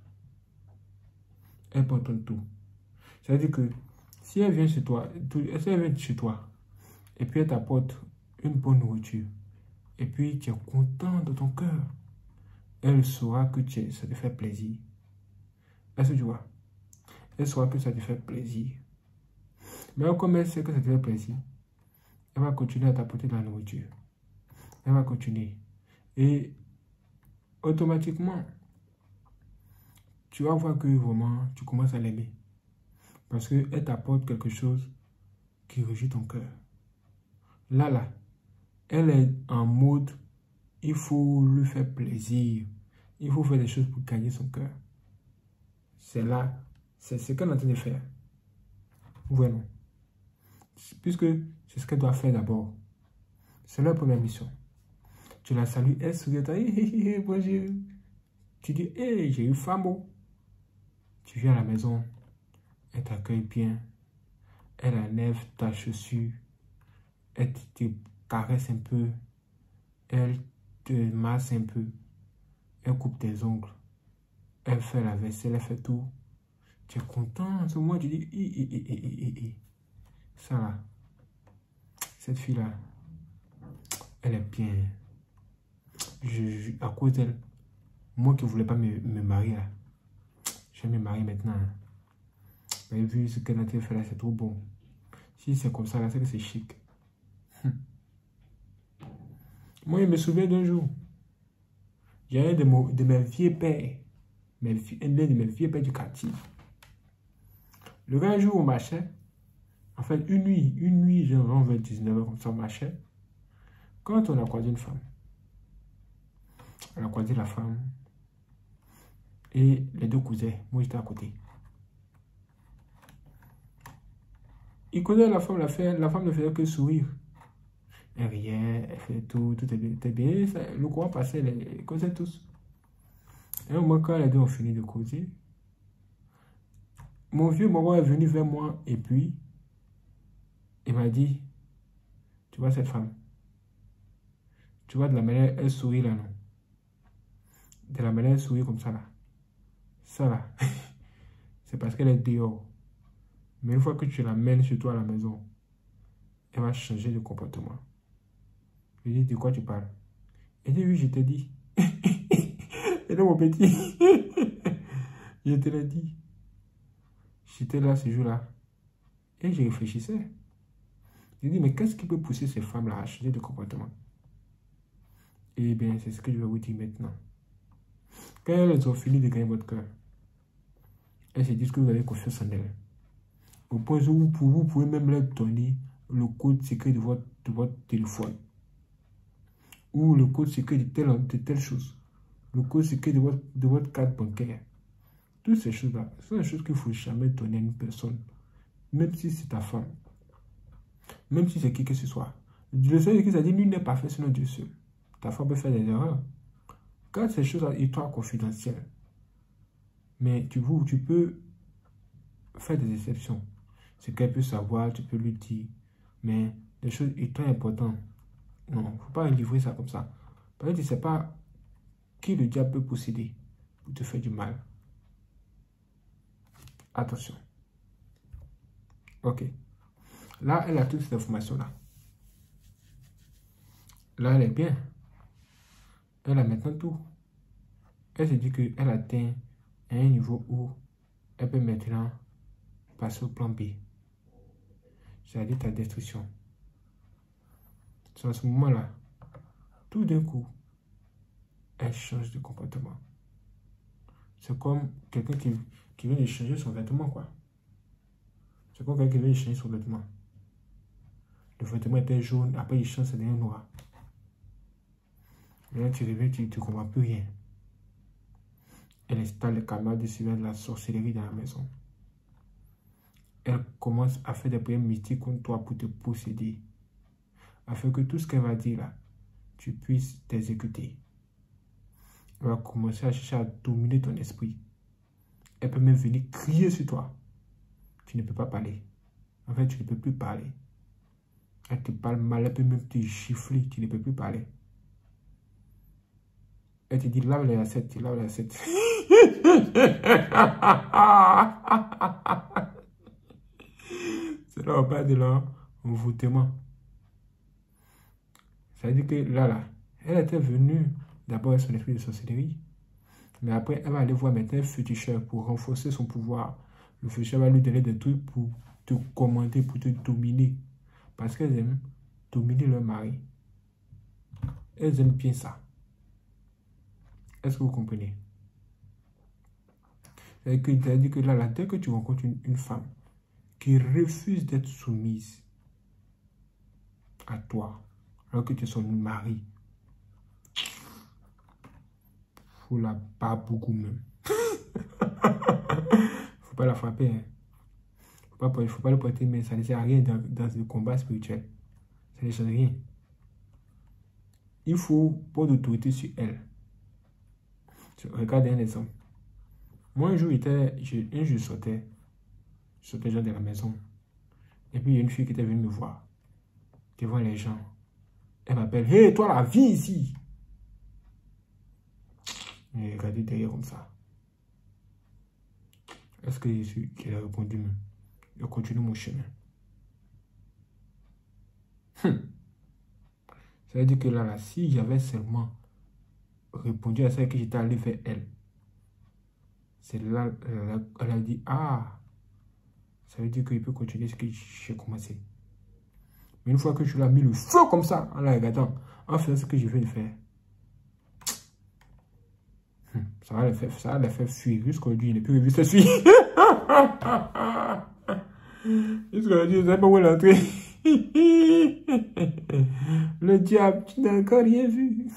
Elles peuvent entendre tout. C'est-à-dire que si elle vient chez toi, si elle vient chez toi, et puis elle t'apporte une bonne nourriture, et puis tu es content de ton cœur, elle saura que tu es, ça te fait plaisir. Est-ce que tu vois? Elle saura que ça te fait plaisir. Mais comme elle sait que ça te fait plaisir, elle va continuer à t'apporter de la nourriture. Elle va continuer. Et automatiquement, tu vas voir que vraiment, tu commences à l'aimer. Parce qu'elle t'apporte quelque chose qui régit ton cœur. Là, là, elle est en mode, il faut lui faire plaisir. Il faut faire des choses pour gagner son cœur. C'est là, c'est ce qu'elle est en train de faire. Voilà. Puisque c'est ce qu'elle doit faire d'abord. C'est leur première mission. Tu la salues, elle sourit, hey, hey, hey, bonjour. Tu dis, hey, j'ai eu femme. Tu viens à la maison, elle t'accueille bien. Elle enlève ta chaussure. Elle te caresse un peu. Elle te masse un peu. Elle coupe tes ongles. Elle fait la vaisselle, elle fait tout. Tu es content. En ce moment, tu dis, hi, hi, hi, hi, hi, hi. Ça là, cette fille-là, elle est bien. Je, je, à cause d'elle, moi qui ne voulais pas me, me marier, là, je vais me marier maintenant. Vous avez vu ce qu'elle a fait là, c'est trop bon. Si c'est comme ça, là, c'est que c'est chic. Moi, je me souviens d'un jour, j'ai un de, mon, de mes vieux pères, mes, un de mes vieux pères du quartier. Le grand jour, on marchait. En fait, une nuit, une nuit, genre vers dix-neuf heures, comme ça, on marchait. Quand on a croisé une femme, on a croisé la femme et les deux cousins, moi j'étais à côté. Il connaît la femme, la, fait, la femme ne faisait que sourire. Elle riait, elle faisait tout, tout était bien. Ça, le courant passait, les causaient tous. Et au moment quand les deux ont fini de causer, mon vieux maman est venu vers moi et puis il m'a dit, tu vois cette femme, tu vois de la manière elle sourit là, non? De la manière elle sourit comme ça là. Ça là, c'est parce qu'elle est dehors. Mais une fois que tu l'amènes chez toi à la maison, elle va changer de comportement. Je lui dis, de quoi tu parles? Elle dit, oui, je t'ai dit. Et là, mon petit, je te l'ai dit. J'étais là ce jour-là. Et je réfléchissais. Je dis, mais qu'est-ce qui peut pousser ces femmes-là à changer de comportement? Eh bien, c'est ce que je vais vous dire maintenant. Quand elles ont fini de gagner votre cœur, elles se disent que vous avez confiance en elles. Au point où vous pouvez même leur donner le code secret de votre, de votre téléphone. Ou le code secret de telle, de telle chose. Le code secret de votre, de votre carte bancaire. Toutes ces choses-là, ce sont des choses qu'il ne faut jamais donner à une personne. Même si c'est ta femme. Même si c'est qui que ce soit. Le seul qui a dit, nul n'est parfait sinon Dieu seul. Ta femme peut faire des erreurs. Garde ces choses à histoire confidentielle. Mais tu, vous, tu peux faire des exceptions. Ce qu'elle peut savoir, tu peux lui dire. Mais des choses hyper importantes, non, il ne faut pas livrer ça comme ça. Parce que tu ne sais pas qui le diable peut posséder pour te faire du mal. Attention. Ok. Là, elle a toutes ces informations-là. Là, elle est bien. Elle a maintenant tout. Elle se dit qu'elle atteint un niveau où elle peut maintenant passer au plan B. C'est-à-dire ta destruction. C'est à ce moment-là, tout d'un coup, elle change de comportement. C'est comme quelqu'un qui, qui vient de changer son vêtement, quoi. C'est comme quelqu'un qui vient de changer son vêtement. Le vêtement était jaune, après il change, ça devient noir. Et là, tu reviens, tu ne comprends plus rien. Elle installe les caméras de surveillance de la sorcellerie dans la maison. Elle commence à faire des prières mystiques contre toi pour te posséder. Afin que tout ce qu'elle va dire là, tu puisses t'exécuter. Elle va commencer à chercher à dominer ton esprit. Elle peut même venir crier sur toi. Tu ne peux pas parler. En fait, tu ne peux plus parler. Elle te parle mal, elle peut même te gifler, tu ne peux plus parler. Elle te dit, lave les assiettes, tu laves les assiettes. C'est là on parle de l'envoûtement. Ça veut dire que là, là, elle était venue d'abord avec son esprit de sorcellerie. Mais après, elle va aller voir maintenant un féticheur pour renforcer son pouvoir. Le féticheur va lui donner des trucs pour te commander, pour te dominer. Parce qu'elles aiment dominer leur mari. Elles aiment bien ça. Est-ce que vous comprenez? C'est-à-dire que là, là, dès que tu rencontres une, une femme qui refuse d'être soumise à toi, alors que tu es son mari, faut la pas beaucoup même. Faut pas la frapper. Hein. Faut pas, faut pas le porter, mais ça ne sert à rien dans, dans le combat spirituel. Ça ne sert à rien. Il faut pas d'autorité sur elle. Regardez un exemple. Moi, un jour, était, je, un jour, je sortais. Je sortais genre de la maison. Et puis, il y a une fille qui était venue me voir. Devant les gens. Elle m'appelle. Hé, hey, toi là, viens ici. Et regardez derrière comme ça. Est-ce que Jésus, il a répondu même? Je continue mon chemin. Hum. Ça veut dire que là, là, si j'avais seulement répondu à ça que j'étais allé vers elle, c'est là, elle, elle a dit, ah, ça veut dire qu'il peut continuer ce que j'ai commencé. Mais une fois que je l'ai mis le feu comme ça, en la regardant, en faisant ce que je viens de faire, hum, ça va le faire, ça va le faire fuir. Jusqu'aujourd'hui, il n'est plus revu se suivre. Jusqu'aujourd'hui, je ne sais pas où elle est entrée. Le diable, tu n'as encore rien vu.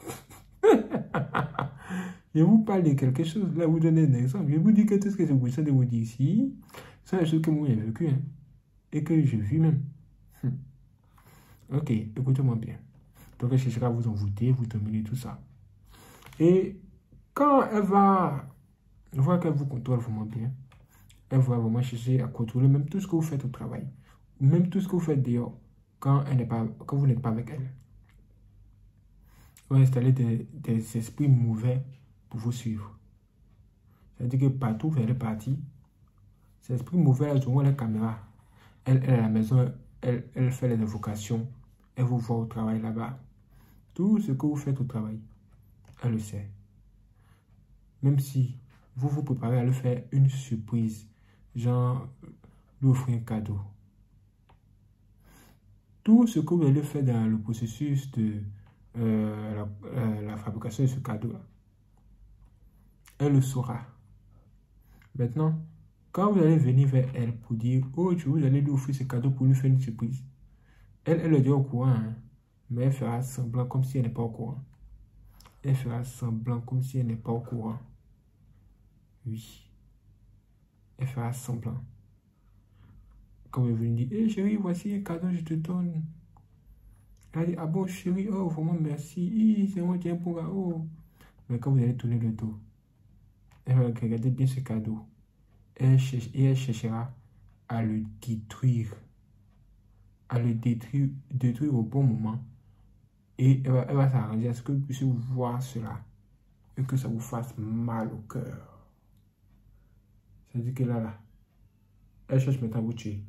Je vous parle de quelque chose, là, vous donnez un exemple. Je vous dis que tout ce que je vous de vous dire ici, c'est des choses que moi j'ai vécu, hein, et que j'ai vu même. Hum. Ok, écoutez-moi bien. Donc, elle cherchera à vous envoûter, vous dominer, tout ça. Et quand elle va voir qu'elle vous contrôle vraiment bien, elle va vraiment chercher à contrôler même tout ce que vous faites au travail, même tout ce que vous faites dehors, quand, elle n'est pas, quand vous n'êtes pas avec elle. On va installer des, des esprits mauvais pour vous suivre. C'est-à-dire que partout où elle est partie, ces esprits mauvais, elles ont la caméra. Elle, elle est à la maison, elle, elle fait les invocations, elle vous voit au travail là-bas. Tout ce que vous faites au travail, elle le sait. Même si vous vous préparez à lui faire une surprise, genre lui offrir un cadeau. Tout ce que vous allez faire dans le processus de euh, la, euh, la fabrication de ce cadeau-là, elle le saura. Maintenant, quand vous allez venir vers elle pour dire, oh, tu vous allez lui offrir ce cadeau pour lui faire une surprise, elle, elle le dit au courant, hein, mais elle fera semblant comme si elle n'est pas au courant. Elle fera semblant comme si elle n'est pas au courant. Oui. Elle fera semblant. Quand vous venez dire, hé hey, chérie, voici un cadeau, je te donne. Elle dit, ah bon chérie, oh vraiment merci, c'est moi qui ai un pour oh. Mais quand vous allez tourner le dos, elle va regarder bien ce cadeau. Elle cherche, et elle cherchera à le détruire. À le détruire, détruire au bon moment. Et elle va, elle va s'arranger à ce que vous puissiez voir cela. Et que ça vous fasse mal au cœur. C'est-à-dire que là, là, elle cherche maintenant à vous tuer.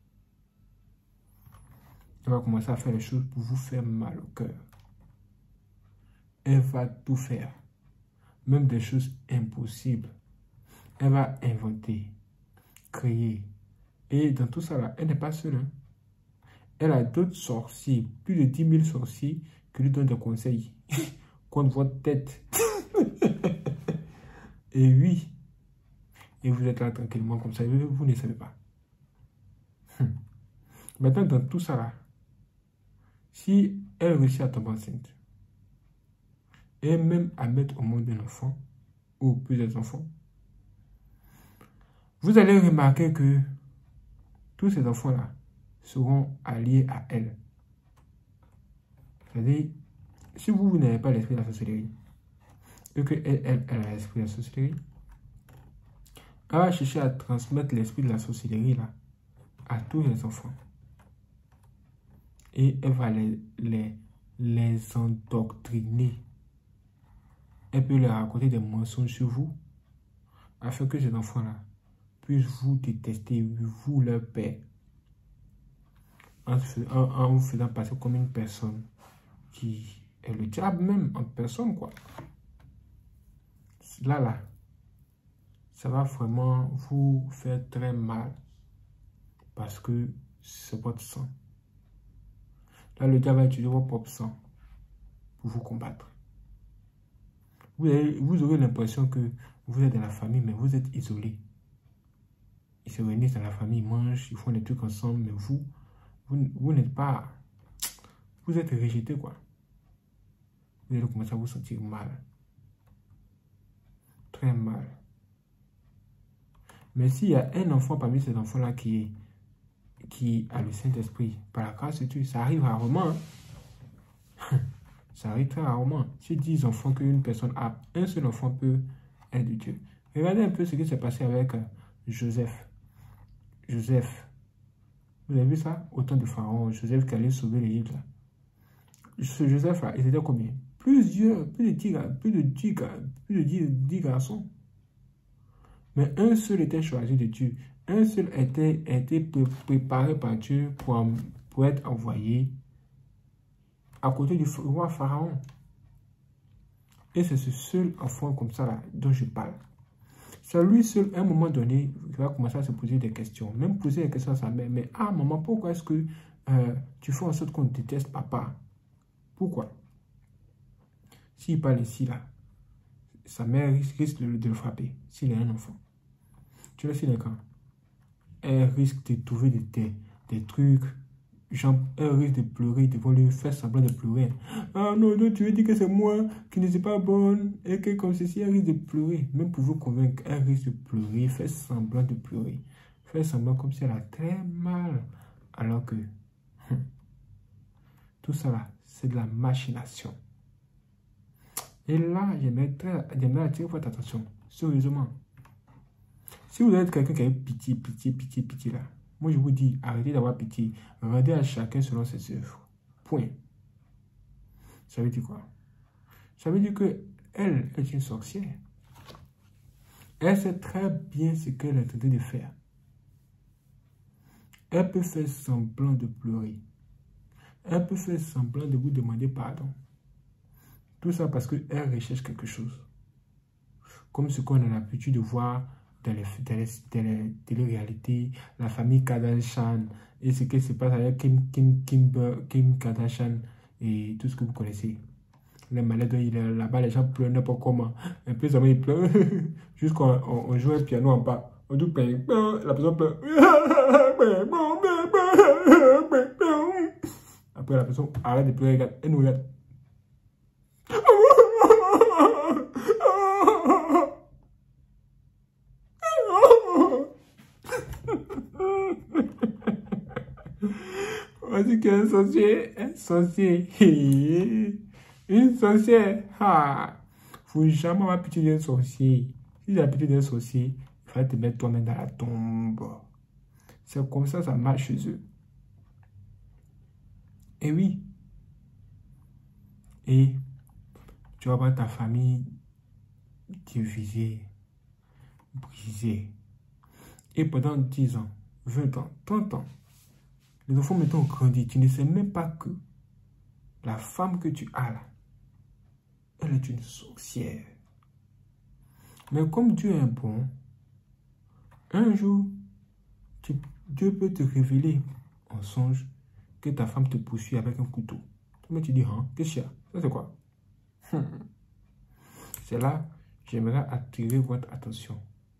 Elle va commencer à faire les choses pour vous faire mal au cœur. Elle va tout faire. Même des choses impossibles. Elle va inventer, créer. Et dans tout ça, là, elle n'est pas seule. Hein. Elle a d'autres sorciers, plus de dix mille sorciers qui lui donnent des conseils contre votre tête. Et oui. Et vous êtes là tranquillement comme ça. Vous ne savez pas. Hum. Maintenant, dans tout ça, là, si elle réussit à tomber enceinte, et même à mettre au monde un enfant, ou plusieurs enfants, vous allez remarquer que tous ces enfants-là seront alliés à elle. C'est-à-dire, si vous, vous n'avez pas l'esprit de la sorcellerie, et qu'elle elle, elle a l'esprit de la sorcellerie, elle va chercher à transmettre l'esprit de la sorcellerie là, à tous les enfants. Et elle va les, les, les endoctriner. Elle peut leur raconter des mensonges sur vous, afin que ces enfants-là puissent vous détester, vous leur père, en, en, en vous faisant passer comme une personne qui est le diable même en personne, quoi. Là, là, ça va vraiment vous faire très mal, parce que c'est votre sang. Là, le diable va utiliser votre propre sang pour vous combattre. Vous, avez, vous aurez l'impression que Vous êtes dans la famille, mais vous êtes isolés. Ils se réunissent dans la famille, ils mangent, ils font des trucs ensemble, mais vous, vous, vous n'êtes pas... Vous êtes rejeté, quoi. Vous allez commencer à vous sentir mal. Très mal. Mais s'il y a un enfant parmi ces enfants-là qui, est, qui a le Saint-Esprit, par la grâce de Dieu, ça arrive rarement. Hein? Ça arrive très rarement. Si dix enfants qu'une personne a, un seul enfant peut être de Dieu. Regardez un peu ce qui s'est passé avec Joseph. Joseph. Vous avez vu ça? Autant de Pharaon. Joseph qui allait sauver l'Égypte. Ce Joseph-là, il était combien? Plusieurs, plus de dix, plus de dix, plus de dix, dix garçons. Mais un seul était choisi de Dieu. Un seul était, était préparé par Dieu pour, pour être envoyé à côté du roi Pharaon. Et c'est ce seul enfant comme ça là, dont je parle. C'est lui seul, à un moment donné, qui va commencer à se poser des questions. Même poser des questions à sa mère. Mais ah maman, pourquoi est-ce que euh, tu fais en sorte qu'on déteste papa? Pourquoi? S'il parle ici là, sa mère risque de, de le frapper s'il est un enfant. Tu le sais, les gars. Elle risque de trouver des, des, des trucs. Genre, elle risque de pleurer. Ils vont lui faire semblant de pleurer. Ah non, non, tu veux dire que c'est moi qui ne suis pas bonne. Et que comme ceci, elle risque de pleurer. Même pour vous convaincre, elle risque de pleurer. Faire semblant de pleurer. Faire semblant comme si elle a très mal. Alors que hum, tout ça là, c'est de la machination. Et là, j'aimerais attirer votre attention. Sérieusement. Si vous êtes quelqu'un qui a pitié, pitié, pitié, pitié là, moi je vous dis, arrêtez d'avoir pitié. Rendez à chacun selon ses œuvres. Point. Ça veut dire quoi? Ça veut dire qu'elle est une sorcière. Elle sait très bien ce qu'elle est en train de faire. Elle peut faire semblant de pleurer. Elle peut faire semblant de vous demander pardon. Tout ça parce qu'elle recherche quelque chose. Comme ce qu'on a l'habitude de voir dans les, dans les, dans les télé-réalités, la famille Kardashian et ce qui se passe avec Kim, Kim, Kim, Kim Kardashian et tout ce que vous connaissez. Les malades, là-bas, les gens pleurent n'importe comment. Un peu, ça ils pleurent. Juste quand on, on joue un piano en bas, on dit, la personne pleure. Après, la personne arrête de pleurer, regarde, elle nous regarde. On dit qu'un sorcier, un sorcier, une sorcière, ah, faut jamais avoir pitié d'un sorcier. Si tu as pitié d'un sorcier, il faut te mettre toi-même dans la tombe. C'est comme ça, ça marche chez eux. Et oui. Et tu vas voir ta famille divisée, brisée. Et pendant dix ans, vingt ans, trente ans, les enfants maintenant ont grandi. Tu ne sais même pas que la femme que tu as là, elle est une sorcière. Mais comme Dieu est bon, un jour, tu, Dieu peut te révéler en songe que ta femme te poursuit avec un couteau. Mais tu dis, hein, qu'est-ce qu'il y a? Ça c'est quoi? C'est là, j'aimerais attirer votre attention.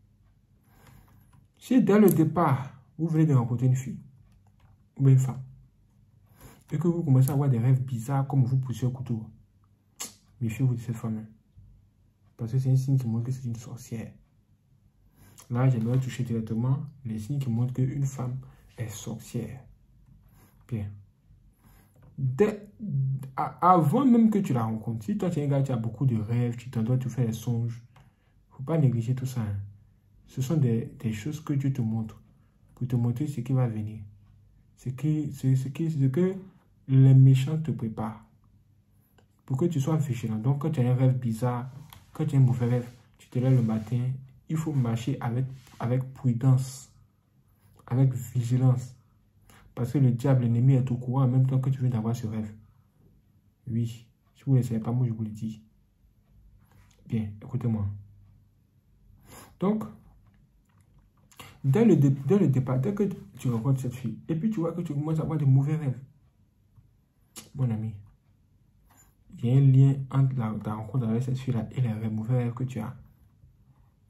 Si dès le départ, vous venez de rencontrer une fille, ou une femme, et que vous commencez à avoir des rêves bizarres comme vous poussez un couteau, méfiez-vous de cette femme. Parce que c'est un signe qui montre que c'est une sorcière. Là, j'aimerais toucher directement les signes qui montrent qu'une femme est sorcière. Bien. Dès, avant même que tu la rencontres, si toi tu es un gars qui a beaucoup de rêves, tu t'endors, tu fais des songes, il ne faut pas négliger tout ça. Hein. Ce sont des, des choses que Dieu te montre, pour te montrer ce qui va venir. Ce, qui, ce, ce, qui, ce que les méchants te préparent. Pour que tu sois vigilant. Donc quand tu as un rêve bizarre, quand tu as un mauvais rêve, tu te lèves le matin, il faut marcher avec, avec prudence, avec vigilance. Parce que le diable, l'ennemi est au courant en même temps que tu viens d'avoir ce rêve. Oui, si vous ne le savez pas, moi je vous le dis. Bien, écoutez-moi. Donc, dès le, dé, dès le départ, dès que tu rencontres cette fille, et puis tu vois que tu commences à avoir de mauvais rêves, mon ami, il y a un lien entre la, ta rencontre avec cette fille-là et les mauvais rêves que tu as.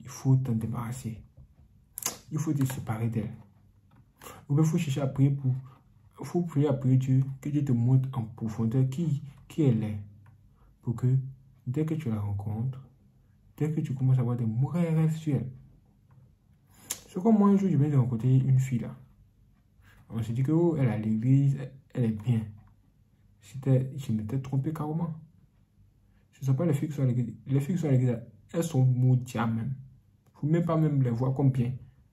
il faut t'en débarrasser. Il faut te séparer d'elle. Ou bien il faut chercher à prier pour... Il faut prier à prier Dieu, que Dieu te montre en profondeur qui, qui elle est. Pour que, dès que tu la rencontres, dès que tu commences à avoir des mauvais rêves sur elle. C'est comme moi, un jour, je viens de rencontrer une fille là. On s'est dit que, oh, elle est à l'église, elle est bien. Je m'étais trompé carrément. Je ne sais pas les filles qui sont à l'église. Les filles qui sont à l'église, elles sont maudites même. Il ne faut même pas même les voir comme bien.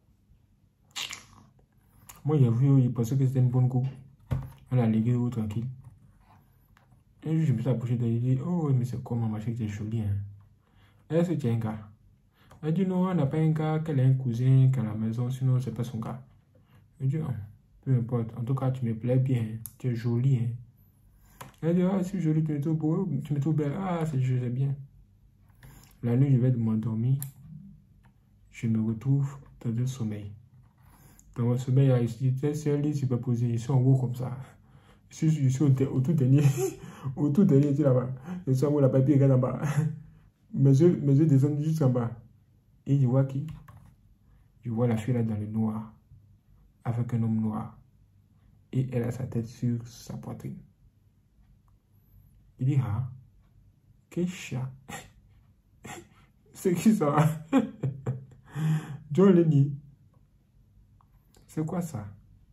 Moi, j'ai vu, il pensait que c'était une bonne go. Elle est à l'église, oh, tranquille. Un jour, je me suis approché d'elle et j'ai dit, oh, mais c'est comment, ma chérie, tu es jolie, hein. Est-ce que tu as un gars? Elle dit, non, elle n'a pas un gars, qu'elle a un cousin, qu'elle a la maison, sinon, c'est pas son gars. Je dis, oh, peu importe, en tout cas, tu me plais bien, tu es jolie, hein. Elle dit, ah, si jolie, tu me trouves beau, tu me trouves belle, ah, c'est je sais bien. La nuit, je vais m'endormir, je me retrouve dans le sommeil. Dans mon sommeil, il y a ici, c'est un lit superposé, ils sont en haut comme ça. Je suis, je suis au, au tout dernier, au tout dernier, ici là-bas. Je suis en haut, la papier regarde en bas. Mes yeux, mes yeux descendent jusqu'en bas. Et je vois qui? Je vois la fille là dans le noir, avec un homme noir. Et elle a sa tête sur sa poitrine. Il dit, ah, quel chat. C'est qui ça? John Lenny. C'est quoi ça?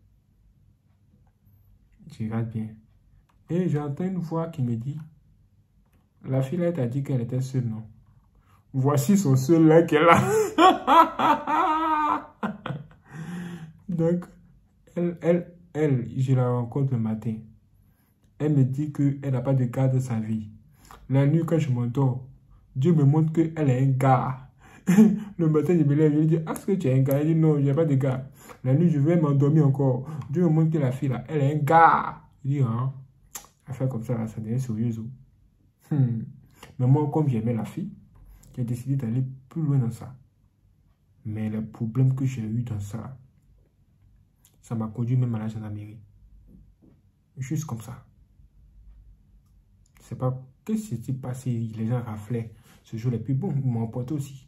Je regarde bien. Et j'entends une voix qui me dit, la fille là t'a dit qu'elle était seule, non? Voici son seul là qu'elle a. Donc, elle, elle, elle, je la rencontre le matin. Elle me dit qu'elle n'a pas de gars dans sa vie. La nuit, quand je m'endors, Dieu me montre qu'elle est un gars. Le matin, je me lève, je lui dis, est-ce que tu es un gars? Elle dit, non, je n'ai pas de gars. La nuit, je vais m'endormir encore. Dieu me montre que la fille là, elle est un gars. Je dis, hein, elle fait comme ça, là, ça devient sérieux. Hmm. Mais moi, comme j'aimais la fille, j'ai décidé d'aller plus loin dans ça. Mais le problème que j'ai eu dans ça, ça m'a conduit même à la gendarmerie. Juste comme ça. C'est pas, qu'est-ce qui s'est passé? Les gens raflaient. Ce jour les plus bons, ils m'ont emporté aussi.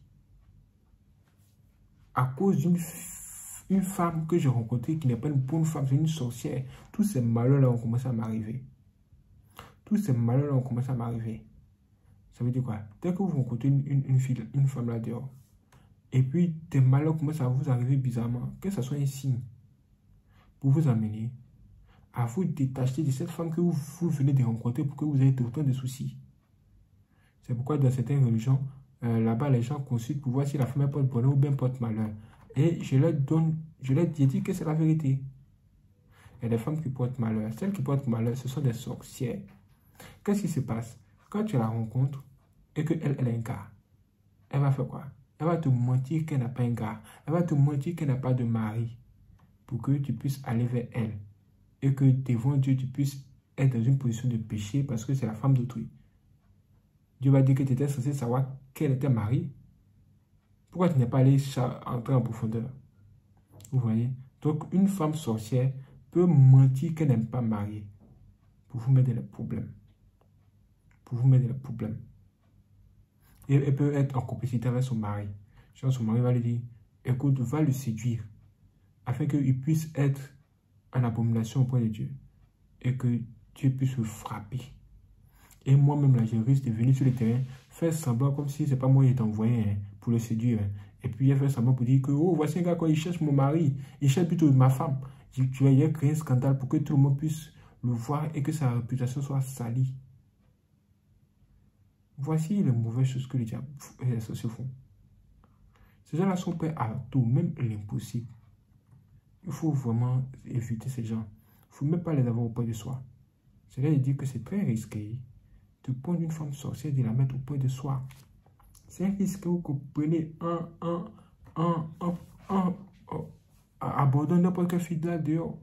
À cause d'une une femme que j'ai rencontrée qui n'est pas une bonne femme, c'est une sorcière. Tous ces malheurs-là ont commencé à m'arriver. Tous ces malheurs-là ont commencé à m'arriver. Ça veut dire quoi? Dès que vous rencontrez une, une, une fille, une femme là dehors, et puis des malheurs commencent à vous arriver bizarrement, que ce soit un signe pour vous amener à vous détacher de cette femme que vous, vous venez de rencontrer pour que vous ayez autant de soucis. C'est pourquoi dans certaines religions, euh, là-bas, les gens consultent pour voir si la femme porte bonheur ou bien porte malheur. Et je leur donne, je leur dis que c'est la vérité. Il y a des femmes qui portent malheur. Celles qui portent malheur, ce sont des sorcières. Qu'est-ce qui se passe? Quand tu la rencontres et qu'elle elle est un gars, elle va faire quoi? Elle va te mentir qu'elle n'a pas un gars. Elle va te mentir qu'elle n'a pas de mari pour que tu puisses aller vers elle. Et que devant Dieu, tu puisses être dans une position de péché parce que c'est la femme d'autrui. Dieu va dire que tu étais censé savoir qu'elle était mariée. Pourquoi tu n'es pas allé entrer en profondeur? Vous voyez? Donc, une femme sorcière peut mentir qu'elle n'aime pas marier pour vous mettre dans les problèmes. Pour vous mettre dans les problèmes. Et elle peut être en complicité avec son mari. Genre, son mari va lui dire, écoute, va le séduire afin qu'il puisse être en abomination auprès de Dieu et que Dieu puisse le frapper. Et moi-même, là, je risque de venir sur le terrain, faire semblant comme si c'est pas moi qui t'ai envoyé hein, pour le séduire. Hein. Et puis, il a fait semblant pour dire que, oh, voici un gars, quand il cherche mon mari, il cherche plutôt ma femme. Tu vas créer un scandale pour que tout le monde puisse le voir et que sa réputation soit salie. Voici les mauvaises choses que les diables et les sorciers font. Ces gens-là sont prêts à tout, même l'impossible. Il faut vraiment éviter ces gens. Il ne faut même pas les avoir auprès de soi. C'est-à-dire dire que c'est très risqué de prendre une femme sorcière et de la mettre auprès de soi. C'est un risque que vous prenez un, un, un, un, un, un abandonne n'importe quelle fille là dehors.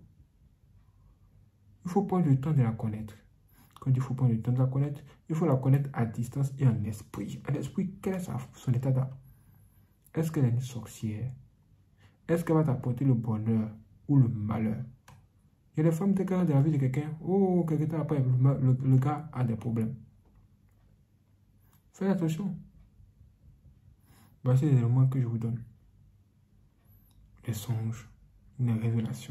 Il faut prendre le temps de la connaître. Quand il faut prendre le temps de la connaître, il faut la connaître à distance et en esprit. En esprit, quel est son état d'âme? Est-ce qu'elle est une sorcière? Est-ce qu'elle va t'apporter le bonheur ou le malheur? Il y a des femmes, dès qu'elles dans la vie de quelqu'un, oh, quelqu'un temps après, le, le, le gars a des problèmes. Faites attention. Voici les éléments que je vous donne. Les songes, une révélation.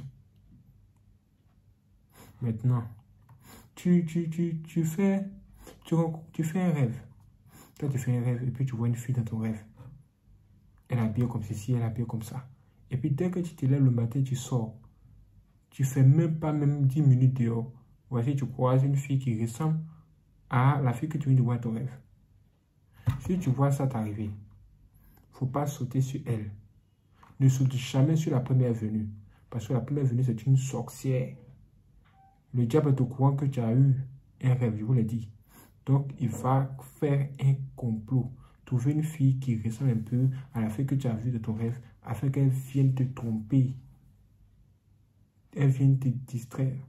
Maintenant, tu, tu, tu, tu, fais, tu, tu fais un rêve. Toi, tu fais un rêve et puis tu vois une fille dans ton rêve. Elle est habillée comme ceci, elle est habillée comme ça. Et puis dès que tu te lèves le matin, tu sors. Tu fais même pas même dix minutes dehors. Voici, tu croises une fille qui ressemble à la fille que tu viens de voir dans ton rêve. Si tu vois ça t'arriver, il ne faut pas sauter sur elle. Ne saute jamais sur la première venue. Parce que la première venue, c'est une sorcière. Le diable est au courant que tu as eu un rêve, je vous l'ai dit. Donc, il va faire un complot. Trouver une fille qui ressemble un peu à la fille que tu as vue de ton rêve, afin qu'elle vienne te tromper. Elle vienne te distraire.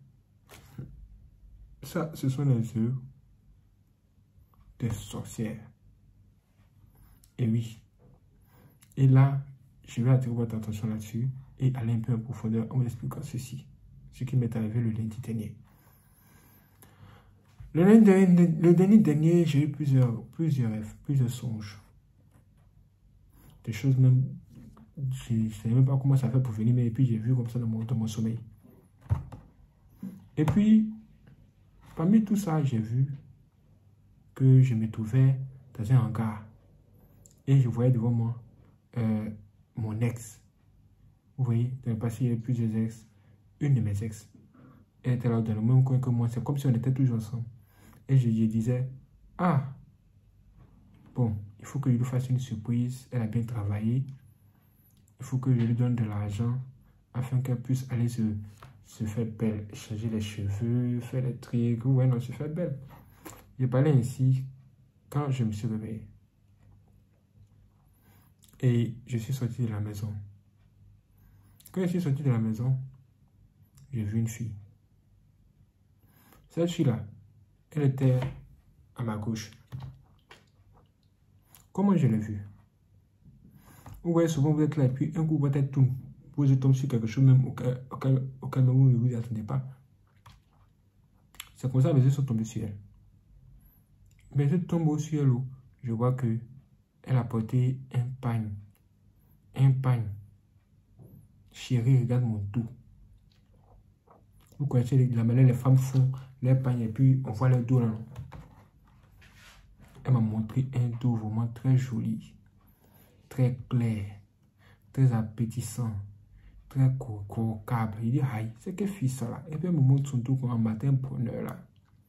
Ça, ce sont les œuvres des sorcières. Et oui. Et là, je vais attirer votre attention là-dessus et aller un peu en profondeur en vous expliquant ceci. Ce qui m'est arrivé le lundi dernier. Le lundi dernier, le dernier, dernier j'ai eu plusieurs, plusieurs rêves, plusieurs songes. Des choses même, je ne savais même pas comment ça fait pour venir, mais puis j'ai vu comme ça dans mon, dans mon sommeil. Et puis, parmi tout ça, j'ai vu que je me trouvais dans un hangar. Et je voyais devant moi euh, mon ex. Vous voyez, dans le passé, il y avait plusieurs ex. Une de mes ex, elle était là dans le même coin que moi. C'est comme si on était toujours ensemble. Et je lui disais, ah, bon, il faut que je lui fasse une surprise. Elle a bien travaillé. Il faut que je lui donne de l'argent afin qu'elle puisse aller se, se faire belle, changer les cheveux, faire les trucs. Ouais, non, se faire belle. J'ai parlé ainsi quand je me suis réveillé. Et je suis sorti de la maison. Quand je suis sorti de la maison, j'ai vu une fille. Cette fille-là, elle était à ma gauche. Comment je l'ai vue? Vous voyez, souvent vous êtes là et puis un coup, votre tête tourne. Vous tombez sur quelque chose même auquel, auquel, auquel vous ne vous attendez pas. C'est comme ça que mes yeux sont tombés sur elle. Mes yeux tombent sur elle, je vois que elle a porté un pagne. Un pagne. Chérie, regarde mon dos. Vous connaissez la manière les femmes font les pagnes et puis on voit leur dos là. Elle m'a montré un dos vraiment très joli, très clair, très appétissant, très croquable. Il dit, aïe, c'est quelle fille ça là? Et puis elle me montre son dos comme un matin bonheur là.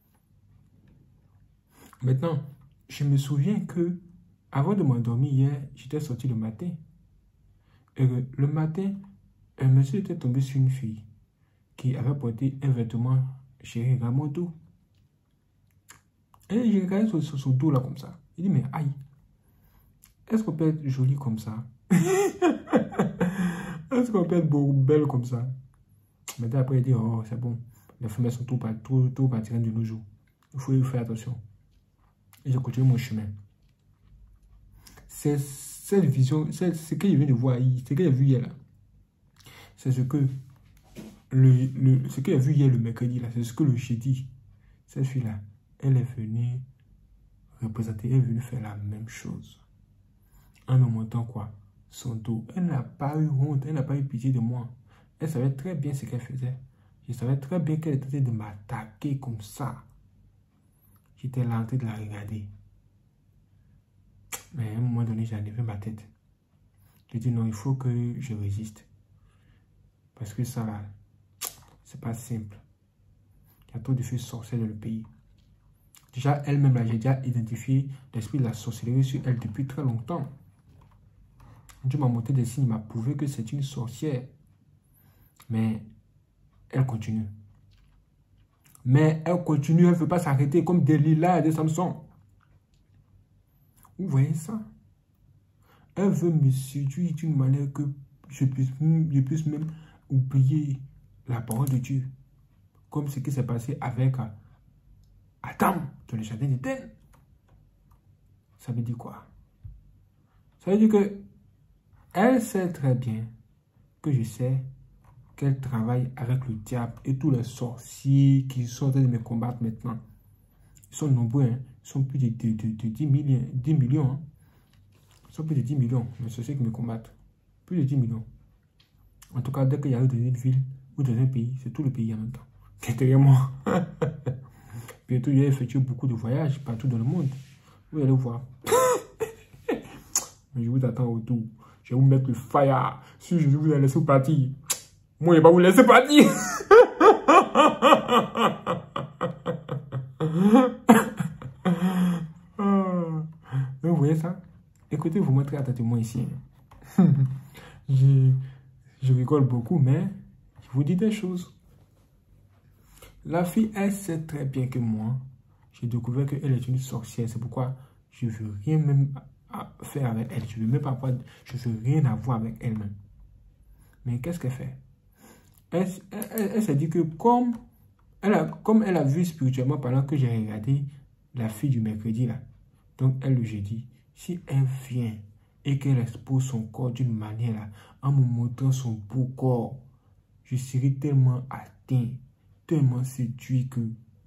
Maintenant, je me souviens que avant de m'endormir hier, j'étais sorti le matin. Et le matin, un monsieur était tombé sur une fille qui avait porté un vêtement chéri, regarde mon dos. Et j'ai regardé sur, sur son dos là comme ça. Il dit, mais aïe, est-ce qu'on peut être jolie comme ça? Est-ce qu'on peut être beau, belle comme ça? Maintenant après il dit, oh c'est bon, les femmes sont tout, tout, tout partiront de nos jours. Il faut y faire attention. Et j'ai continué mon chemin. C'est cette vision, c'est ce que je viens de voir hier, ce que j'ai vu hier là. C'est ce que le, le, ce que j'ai vu hier le mercredi là, c'est ce que le jeudi, cette fille-là, elle est venue représenter, elle est venue faire la même chose. En me montrant quoi? Son dos. Elle n'a pas eu honte, elle n'a pas eu pitié de moi. Elle savait très bien ce qu'elle faisait. Je savais très bien qu'elle était en train de m'attaquer comme ça. J'étais là en train de la regarder. Mais à un moment donné, j'ai enlevé ma tête. J'ai dit non, il faut que je résiste. Parce que ça là, c'est pas simple. Il y a trop de filles sorcières dans le pays. Déjà, elle-même, là, j'ai déjà identifié l'esprit de la sorcellerie sur elle depuis très longtemps. Dieu m'a montré des signes, m'a prouvé que c'est une sorcière. Mais elle continue. Mais elle continue, elle ne veut pas s'arrêter comme Delilah et de Samson. Vous voyez ça? Elle veut me séduire d'une manière que je puisse, je puisse même oublier la parole de Dieu. Comme ce qui s'est passé avec Adam dans le jardin d'Éden. Ça veut dire quoi? Ça veut dire que elle sait très bien que je sais qu'elle travaille avec le diable et tous les sorciers qui sont en train de me combattre maintenant. Ils sont nombreux, hein? Ils sont plus de, de, de, de dix millions. dix millions hein? Ce sont plus de dix millions, mais c'est ceux qui me combattent. Plus de dix millions. En tout cas, dès qu'il y a dans une ville ou dans un pays, c'est tout le pays en même temps. Derrière moi. Bientôt, j'ai effectué beaucoup de voyages partout dans le monde. Vous allez voir. Mais je vous attends autour. Je vais vous mettre le fire. Si je vous ai laissé partir, moi, je ne vais pas vous laisser partir. Donc, vous voyez ça? Écoutez, vous montrez attentivement ici. je, je rigole beaucoup, mais je vous dis des choses. La fille, elle sait très bien que moi, j'ai découvert qu'elle est une sorcière. C'est pourquoi je ne veux rien même faire avec elle. Je ne veux même pas avoir, je veux rien avoir avec elle-même. Mais qu'est-ce qu'elle fait? Elle, elle, elle, elle s'est dit que comme elle, a, comme elle a vu spirituellement pendant que j'ai regardé la fille du mercredi là, donc elle le jeudi, si elle vient et qu'elle expose son corps d'une manière là, en me montrant son beau corps, je serai tellement atteint, tellement séduit que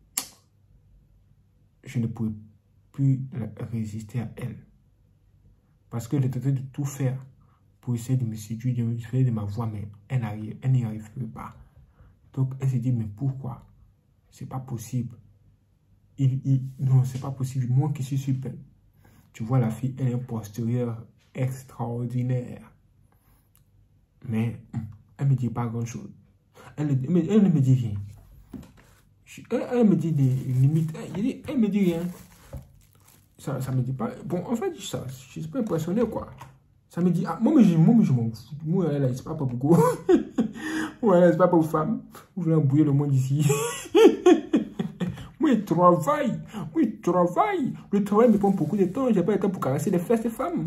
je ne pourrais plus résister à elle. Parce qu'elle est en train de tout faire pour essayer de me séduire, de me faire de ma voix, mais elle n'y arrive pas. Donc elle s'est dit, mais pourquoi? C'est pas possible. Il, il, non, c'est pas possible. Moi qui suis super. Tu vois, la fille, elle est un postérieur extraordinaire. Mais elle ne me dit pas grand-chose. Elle, elle, elle ne me dit rien. Elle, elle me dit des limites. Elle, elle me dit rien. Ça ne me dit pas. Bon, en fait, ça, je suis pas impressionné, quoi. Ça me dit, ah, moi, mais je, moi, mais je m'en fous. Moi, elle, c'est pas pour beaucoup. Moi, elle, c'est pas pour aux femmes. Vous voulez embrouiller le monde ici. Moi, je travaille. Moi, je travaille. Le travail me prend beaucoup de temps. Je n'ai pas le temps pour caresser les fesses des femmes.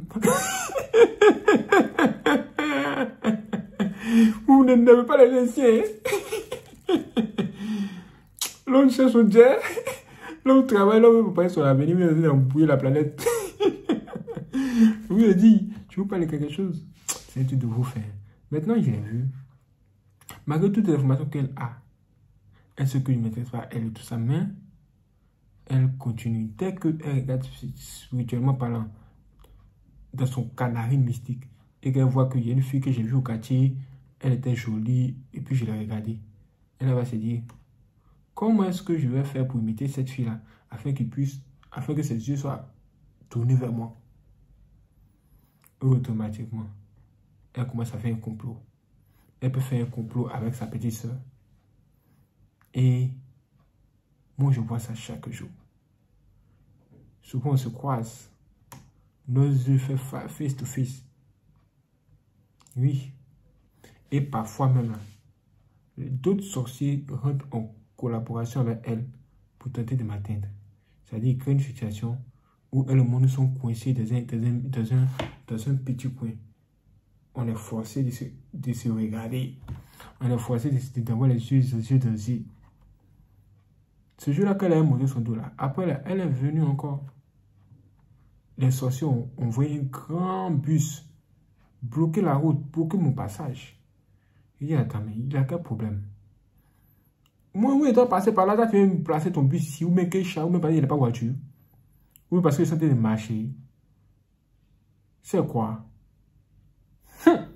Vous n'aimez pas les anciens. L'on cherche son jet. L'on travaille, l'on veut préparer son avenir. Mais on veut embrouiller la planète. Je vous ai dit, je vous parle de quelque chose. C'est un truc de vous faire. Maintenant, j'ai vu. Malgré toutes les informations qu'elle a, elle sait que je ne maîtrise pas elle et tout ça, mais elle continue. Dès qu'elle regarde spirituellement parlant dans son canari mystique et qu'elle voit qu'il y a une fille que j'ai vue au quartier, elle était jolie et puis je l'ai regardée. Elle va se dire, comment est-ce que je vais faire pour imiter cette fille-là afin qu'il puisse, afin que ses yeux soient tournés vers moi. Automatiquement, elle commence à faire un complot. Elle peut faire un complot avec sa petite soeur. Et moi, je vois ça chaque jour. Souvent, on se croise. Nos yeux font face to face. Oui. Et parfois même, d'autres sorciers rentrent en collaboration avec elle pour tenter de m'atteindre. C'est-à-dire, ils créent une situation où elle et moi nous sommes coincés dans un, dans un, dans un, dans un petit coin. On est forcé de se, de se regarder. On est forcé d'avoir les yeux, les yeux dans les yeux. Ce jour-là, qu'elle a monté son dos là. Après, elle est venue encore. Les sorciers ont envoyé un grand bus, bloquer la route, bloquer mon passage. Il dit, attends, mais il a quel problème? Moi, oui, il doit passer par là, là, tu viens me placer ton bus ici, ou même quel chat, ou même parce qu'il n'y a pas de voiture. Oui, parce qu'ils sont en train de marcher. C'est quoi? Hum.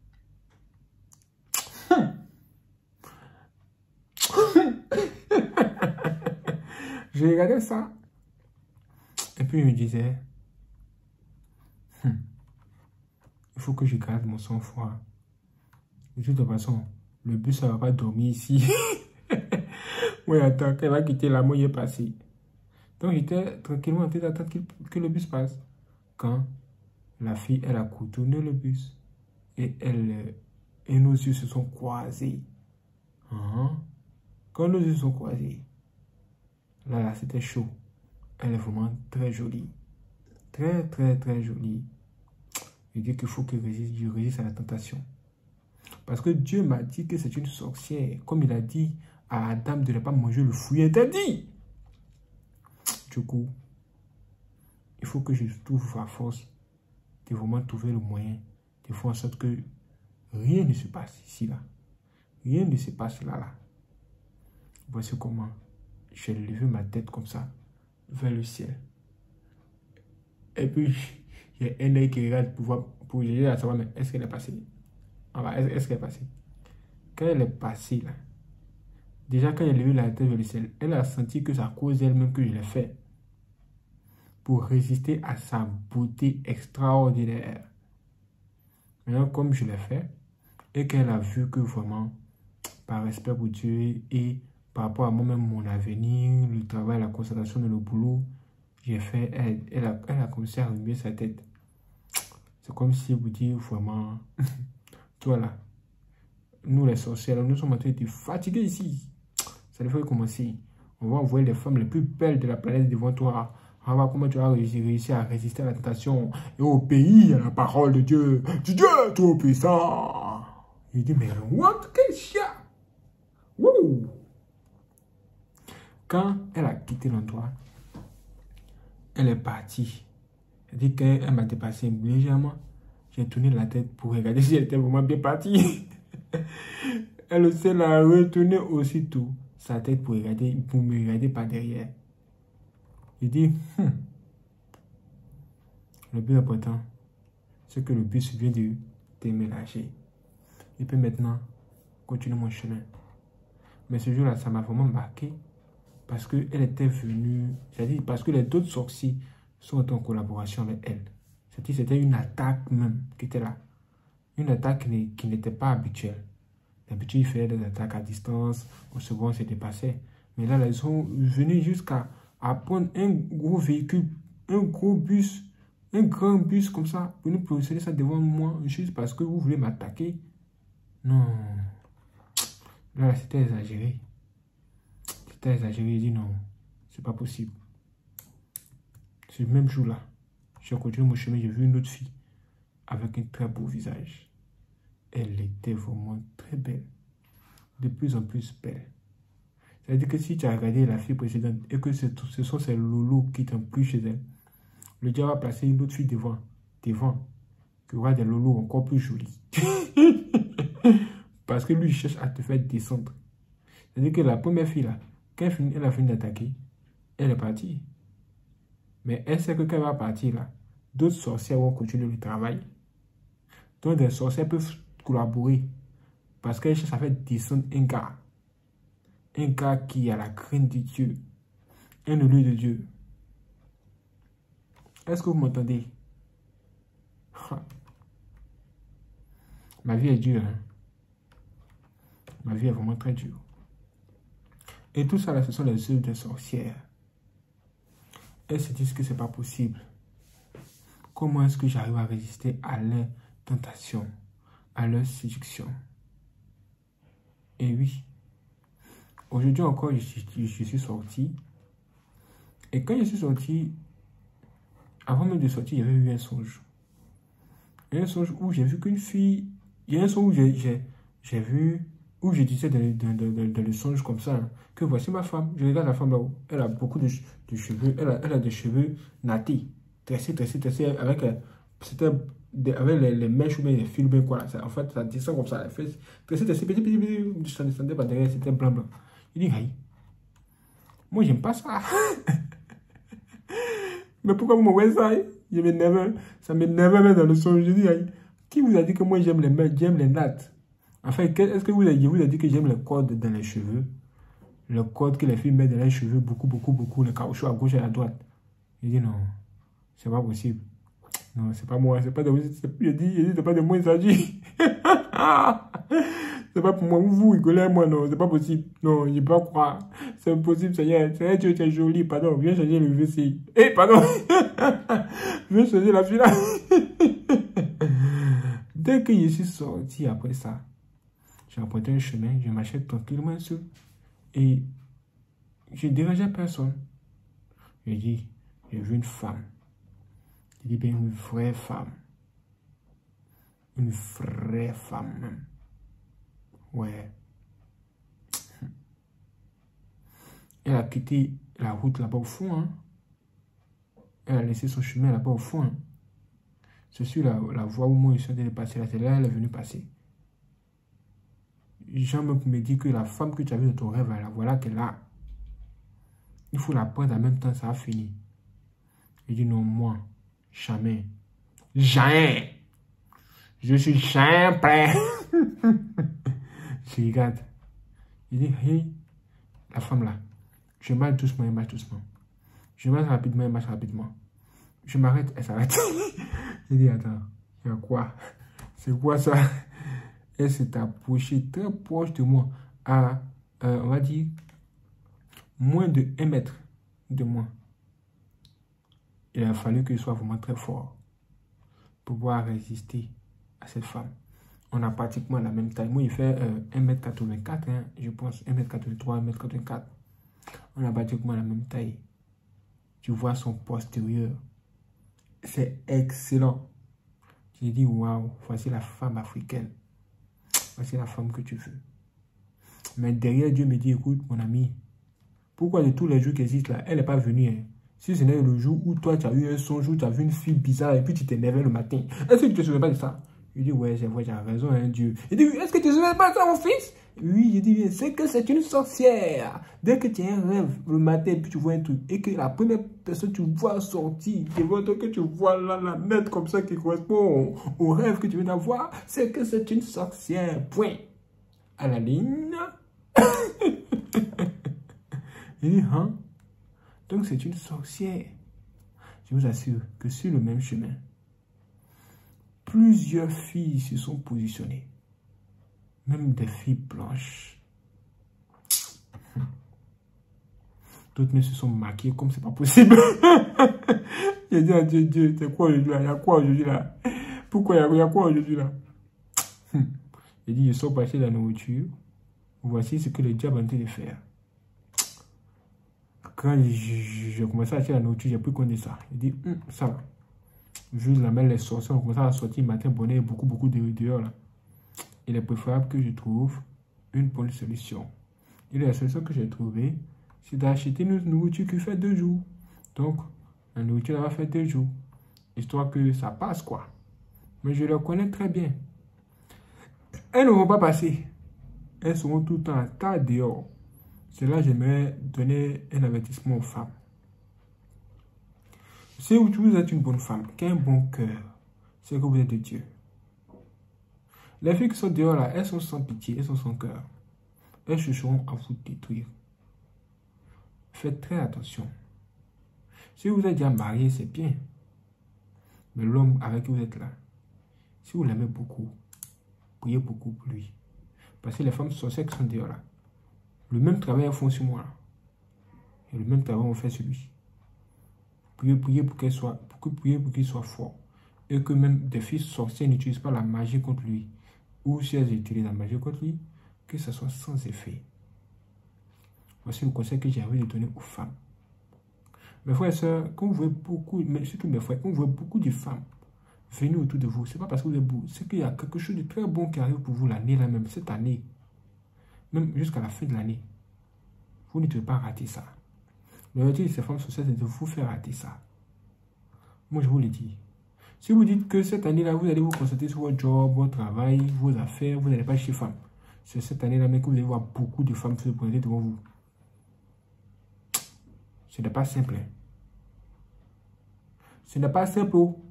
Hum. Je regardais ça. Et puis, je me disais, hum, il faut que je garde mon sang-froid. De toute façon, le bus, ça ne va pas dormir ici. Oui, attends, qu'elle va quitter là, moi, il est passé. Donc, j'étais tranquillement en train d'attendre que le bus passe. Quand la fille, elle a contourné le bus. Et, elle, et nos yeux se sont croisés. Uh-huh. Quand nos yeux se sont croisés, là, là, c'était chaud. Elle est vraiment très jolie. Très, très, très jolie. Je dis qu'il faut que je résiste, je résiste à la tentation. Parce que Dieu m'a dit que c'est une sorcière. Comme il a dit à Adam de ne pas manger le fruit interdit. Du coup, il faut que je trouve la force de vraiment trouver le moyen de faire en sorte que rien ne se passe ici, là. Rien ne se passe là, là. Voici comment j'ai levé ma tête comme ça vers le ciel. Et puis, il y a un œil qui regarde pour voir, pour juger à savoir, mais est-ce qu'elle est passée? Ah bah, est-ce qu'elle est passée? Quand elle est passée, là, déjà quand elle a eu la tête vers le ciel, elle a senti que c'est à cause d'elle-même que je l'ai fait. Pour résister à sa beauté extraordinaire. Maintenant, comme je l'ai fait, et qu'elle a vu que vraiment, par respect pour Dieu et par rapport à moi-même, mon avenir, le travail, la concentration de le boulot, j'ai fait, elle, elle, a, elle a commencé à remuer sa tête. C'est comme si vous dites vraiment, tu vois là, nous les sorcières, nous sommes en train de fatiguer ici. Ça devrait commencer. On va envoyer les femmes les plus belles de la planète devant toi. On va voir comment tu vas réussir à résister à la tentation et obéir à la parole de Dieu. Du Dieu tout puissant. Il dit, mais what? Quel chien? Wouh! Quand elle a quitté l'endroit, elle est partie. Elle dit qu'elle m'a dépassé légèrement. J'ai tourné la tête pour regarder si elle était vraiment bien partie. Elle s'est la retournée aussitôt sa tête pour, regarder, pour me regarder par derrière. Il dit, hmm, le plus important, c'est que le bus vient de déménager. Je peux maintenant continuer mon chemin. Mais ce jour-là, ça m'a vraiment marqué parce qu'elle était venue, c'est-à-dire parce que les autres sorciers sont en collaboration avec elle. C'est-à-dire c'était une attaque même qui était là. Une attaque qui n'était pas habituelle. D'habitude, ils faisaient des attaques à distance, au second, c'est dépassé. Mais là, ils sont venus jusqu'à prendre un gros véhicule, un gros bus, un grand bus comme ça, pour nous positionner ça devant moi, juste parce que vous voulez m'attaquer. Non. Là, c'était exagéré. C'était exagéré. Il dit non, c'est pas possible. Ce même jour-là, j'ai continué mon chemin, j'ai vu une autre fille avec un très beau visage. Elle était vraiment très belle. De plus en plus belle. C'est-à-dire que si tu as regardé la fille précédente et que ce, ce sont ces loulous qui t'ont plu chez elle, le diable va placer une autre fille devant, devant, qui aura des loulous encore plus jolis. Parce que lui, il cherche à te faire descendre. C'est-à-dire que la première fille là, quand elle, finit, elle a fini d'attaquer, elle est partie. Mais elle sait que quand elle va partir là, d'autres sorcières vont continuer le travail. Donc des sorcières peuvent collaborer. Parce qu'elle cherche à faire descendre un gars. Un gars qui a la crainte de Dieu. Un élu de Dieu. Est-ce que vous m'entendez? Ma vie est dure. Hein? Ma vie est vraiment très dure. Et tout ça, là, ce sont les œuvres des sorcières. Elles se disent que ce n'est pas possible. Comment est-ce que j'arrive à résister à leur tentation, à leur séduction? Et oui, aujourd'hui encore, je suis, je suis sorti. Et quand je suis sorti, avant même de sortir, il y avait eu un songe. Un songe où j'ai vu qu'une fille... Il y a un songe où j'ai vu... Où je disais dans le, dans, dans, dans le songe comme ça, hein, que voici ma femme. Je regarde la femme là-haut. Elle a beaucoup de, de cheveux. Elle a, elle a des cheveux nattés. Tressés, tressés, tressés. Avec, c'était avec les, les mèches ou bien les fils ou bien quoi. Là. Ça, en fait, ça descend comme ça. Tressé, tressé, petit, petit, petit. Ça descendait par derrière. C'était blanc, blanc. Il dit, aïe. Moi, j'aime pas ça. Mais pourquoi vous m'envoyez ça? Hein? Je m'énerve. Ça m'énerve même dans le songe. Je dis, aïe. Qui vous a dit que moi, j'aime les mèches, j'aime les nattes? Enfin, est-ce que vous avez, je vous ai dit que j'aime les cordes dans les cheveux? Le code que les filles mettent dans les cheveux, beaucoup, beaucoup, beaucoup, le caoutchouc à gauche et à droite. Je dis non, c'est pas possible. Non, c'est pas moi, c'est pas de moi. Je dis, c'est pas de moi, il s'agit. C'est pas pour moi, vous, vous rigolez à moi, non, c'est pas possible. Non, je ne peux pas croire. C'est impossible, Seigneur. Seigneur, tu es joli, pardon, viens changer le V C. Eh, pardon. Viens changer la fille là. Dès que je suis sorti après ça, j'ai emprunté un chemin, je marchais tranquillement seul. Et je ne dérangeais personne. Je dis, j'ai vu une femme. Je dis bien une vraie femme. Une vraie femme même. Ouais. Elle a quitté la route là-bas au fond. Hein. Elle a laissé son chemin là-bas au fond. Hein. C'est sur la, la voie où moi je suis en train de passer. Là, c'est là elle est venue passer. Jean me dit que la femme que tu as vue dans ton rêve, là, voilà qu'elle a. Il faut la prendre en même temps, ça a fini. Il dit non, moi, jamais. jamais. Je suis jamais prêt. Je regarde. Il dit, hey, la femme là, je marche doucement, elle marche doucement. Je marche rapidement, elle marche rapidement. Je m'arrête, elle s'arrête. Il dit, attends, il y a quoi? C'est quoi ça? Elle s'est approchée très proche de moi, à, euh, on va dire, moins de un mètre de moi. Il a fallu que je sois vraiment très fort pour pouvoir résister à cette femme. On a pratiquement la même taille. Moi, il fait euh, un mètre quatre-vingt-quatre, hein, je pense, un mètre quatre-vingt-trois, un mètre quatre-vingt-quatre. On a pratiquement la même taille. Tu vois son postérieur. C'est excellent. J'ai dit, waouh, voici la femme africaine. Voici la femme que tu veux. Mais derrière, Dieu me dit, écoute, mon ami, pourquoi de tous les jours qui existent là, elle n'est pas venue, hein? Si ce n'est le jour où toi, tu as eu un songe, où tu as vu une fille bizarre et puis tu t'énervais le matin. Est-ce que tu ne te souviens pas de ça? Il dit, ouais, c'est vrai, tu as raison, hein, Dieu. Il dit, est-ce que tu ne te souviens pas de ça, mon fils? Oui, il dit, c'est que c'est une sorcière. Dès que tu as un rêve le matin et puis tu vois un truc, et que la première personne que tu vois sortir devant toi, que tu vois là, la lettre comme ça qui correspond au, au rêve que tu viens d'avoir, c'est que c'est une sorcière. Point. À la ligne. Il dit, hein? Donc c'est une sorcière. Je vous assure que sur le même chemin, plusieurs filles se sont positionnées. Même des filles blanches. D'autres même se sont maquillées comme c'est pas possible. J'ai dit à Dieu, Dieu, c'est quoi aujourd'hui là? Il y a quoi aujourd'hui là? Pourquoi il y a, il y a quoi aujourd'hui là? J'ai dit, je sors pour acheter de la nourriture. Voici ce que le diable a en train de faire. Quand j'ai commencé à acheter la nourriture, j'ai pris compte de ça. J'ai dit, hm, ça va. Vu la mêle les sorciers, on commence à sortir le matin, bonnet, beaucoup, beaucoup de dehors là. Il est préférable que je trouve une bonne solution. Et la solution que j'ai trouvée, c'est d'acheter une nourriture qui fait deux jours. Donc, la nourriture elle va faire deux jours. Histoire que ça passe quoi. Mais je les connais très bien. Elles ne vont pas passer. Elles seront tout le temps à tas dehors. C'est là que j'aimerais donner un avertissement aux femmes. Si vous êtes une bonne femme, qui a un bon cœur, c'est que vous êtes de Dieu. Les filles qui sont dehors là, elles sont sans pitié, elles sont sans cœur. Elles chercheront à vous détruire. Faites très attention. Si vous êtes déjà marié, c'est bien. Mais l'homme avec qui vous êtes là, si vous l'aimez beaucoup, priez beaucoup pour lui. Parce que les femmes sorcières qui sont dehors là, le même travail font sur moi. Et le même travail on fait sur lui. Priez, priez pour qu'il soit, pour que, priez pour qu'il soit fort. Et que même des filles sorcières n'utilisent pas la magie contre lui. Ou si elles utilisent la magie contre lui, que ce soit sans effet. Voici le conseil que j'ai envie de donner aux femmes. Mes frères et sœurs, quand vous voyez beaucoup, mais surtout mes frères, quand vous voyez beaucoup de femmes venir autour de vous, ce n'est pas parce que vous êtes beau, c'est qu'il y a quelque chose de très bon qui arrive pour vous l'année là même, cette année. Même jusqu'à la fin de l'année. Vous ne devez pas rater ça. L'objectif de ces femmes sociales, c'est de vous faire rater ça. Moi, je vous le dis. Si vous dites que cette année-là, vous allez vous concentrer sur votre job, votre travail, vos affaires, vous n'allez pas chez femmes. C'est cette année-là même que vous allez voir beaucoup de femmes se présenter devant vous. Ce n'est pas simple. Hein. Ce n'est pas simple.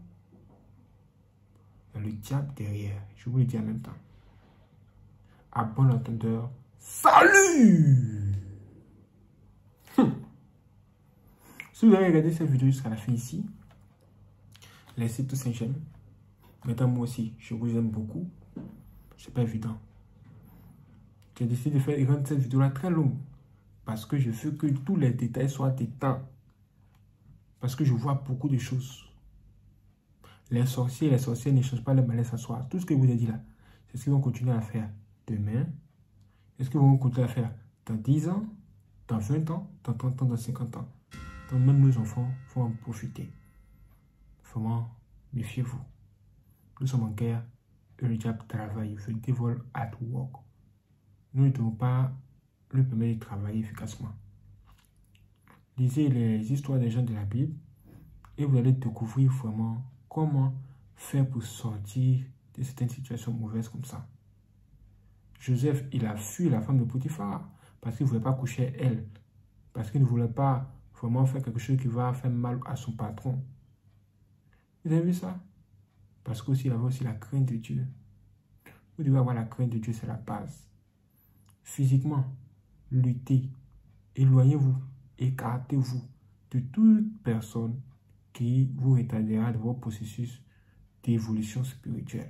Il y a le diable derrière. Je vous le dis en même temps. À bon entendeur, salut! Hum. Si vous avez regardé cette vidéo jusqu'à la fin ici, laissez tous un j'aime. Maintenant, moi aussi, je vous aime beaucoup. C'est pas évident. J'ai décidé de faire rendre cette vidéo-là très longue. Parce que je veux que tous les détails soient détents. Parce que je vois beaucoup de choses. Les sorciers et les sorcières ne changent pas le malaise à soi. Tout ce que je vous ai dit là, c'est ce qu'ils vont continuer à faire demain. C'est ce qu'ils vont continuer à faire dans dix ans, dans vingt ans, dans trente ans, dans cinquante ans. Donc même nos enfants vont en profiter. Vraiment, méfiez-vous. Nous sommes en guerre et le diable travaille. The devil at work. Nous ne devons pas lui permettre de travailler efficacement. Lisez les histoires des gens de la Bible et vous allez découvrir vraiment comment faire pour sortir de certaines situations mauvaises comme ça. Joseph, il a fui la femme de Potiphar parce qu'il ne voulait pas coucher elle. Parce qu'il ne voulait pas vraiment faire quelque chose qui va faire mal à son patron. Vous avez vu ça? Parce que aussi, il y avait aussi la crainte de Dieu. Vous devez avoir la crainte de Dieu, c'est la base. Physiquement, luttez, éloignez-vous, écartez-vous de toute personne qui vous retardera de votre processus d'évolution spirituelle.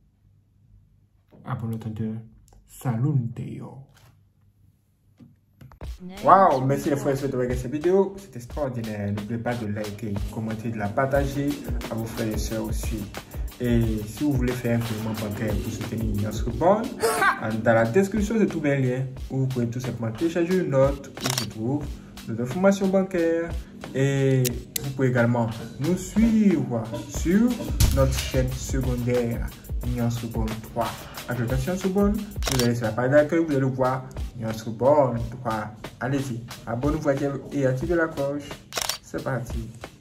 À bon entendeur, salut Théo. Waouh, merci les frères et sœurs de regarder cette vidéo, c'est extraordinaire. N'oubliez pas de liker, commenter, de la partager à vos frères et sœurs aussi. Et si vous voulez faire un paiement bancaire pour soutenir notre bonne, dans la description de tout bien lien où vous pouvez tout simplement télécharger une note où se trouve nos informations bancaires. Et vous pouvez également nous suivre sur notre chaîne secondaire Union Sorbonne trois. Application Sorbonne, vous allez sur la page d'accueil, vous allez voir Union Sorbonne trois. Allez-y, abonnez-vous et activez la cloche. C'est parti.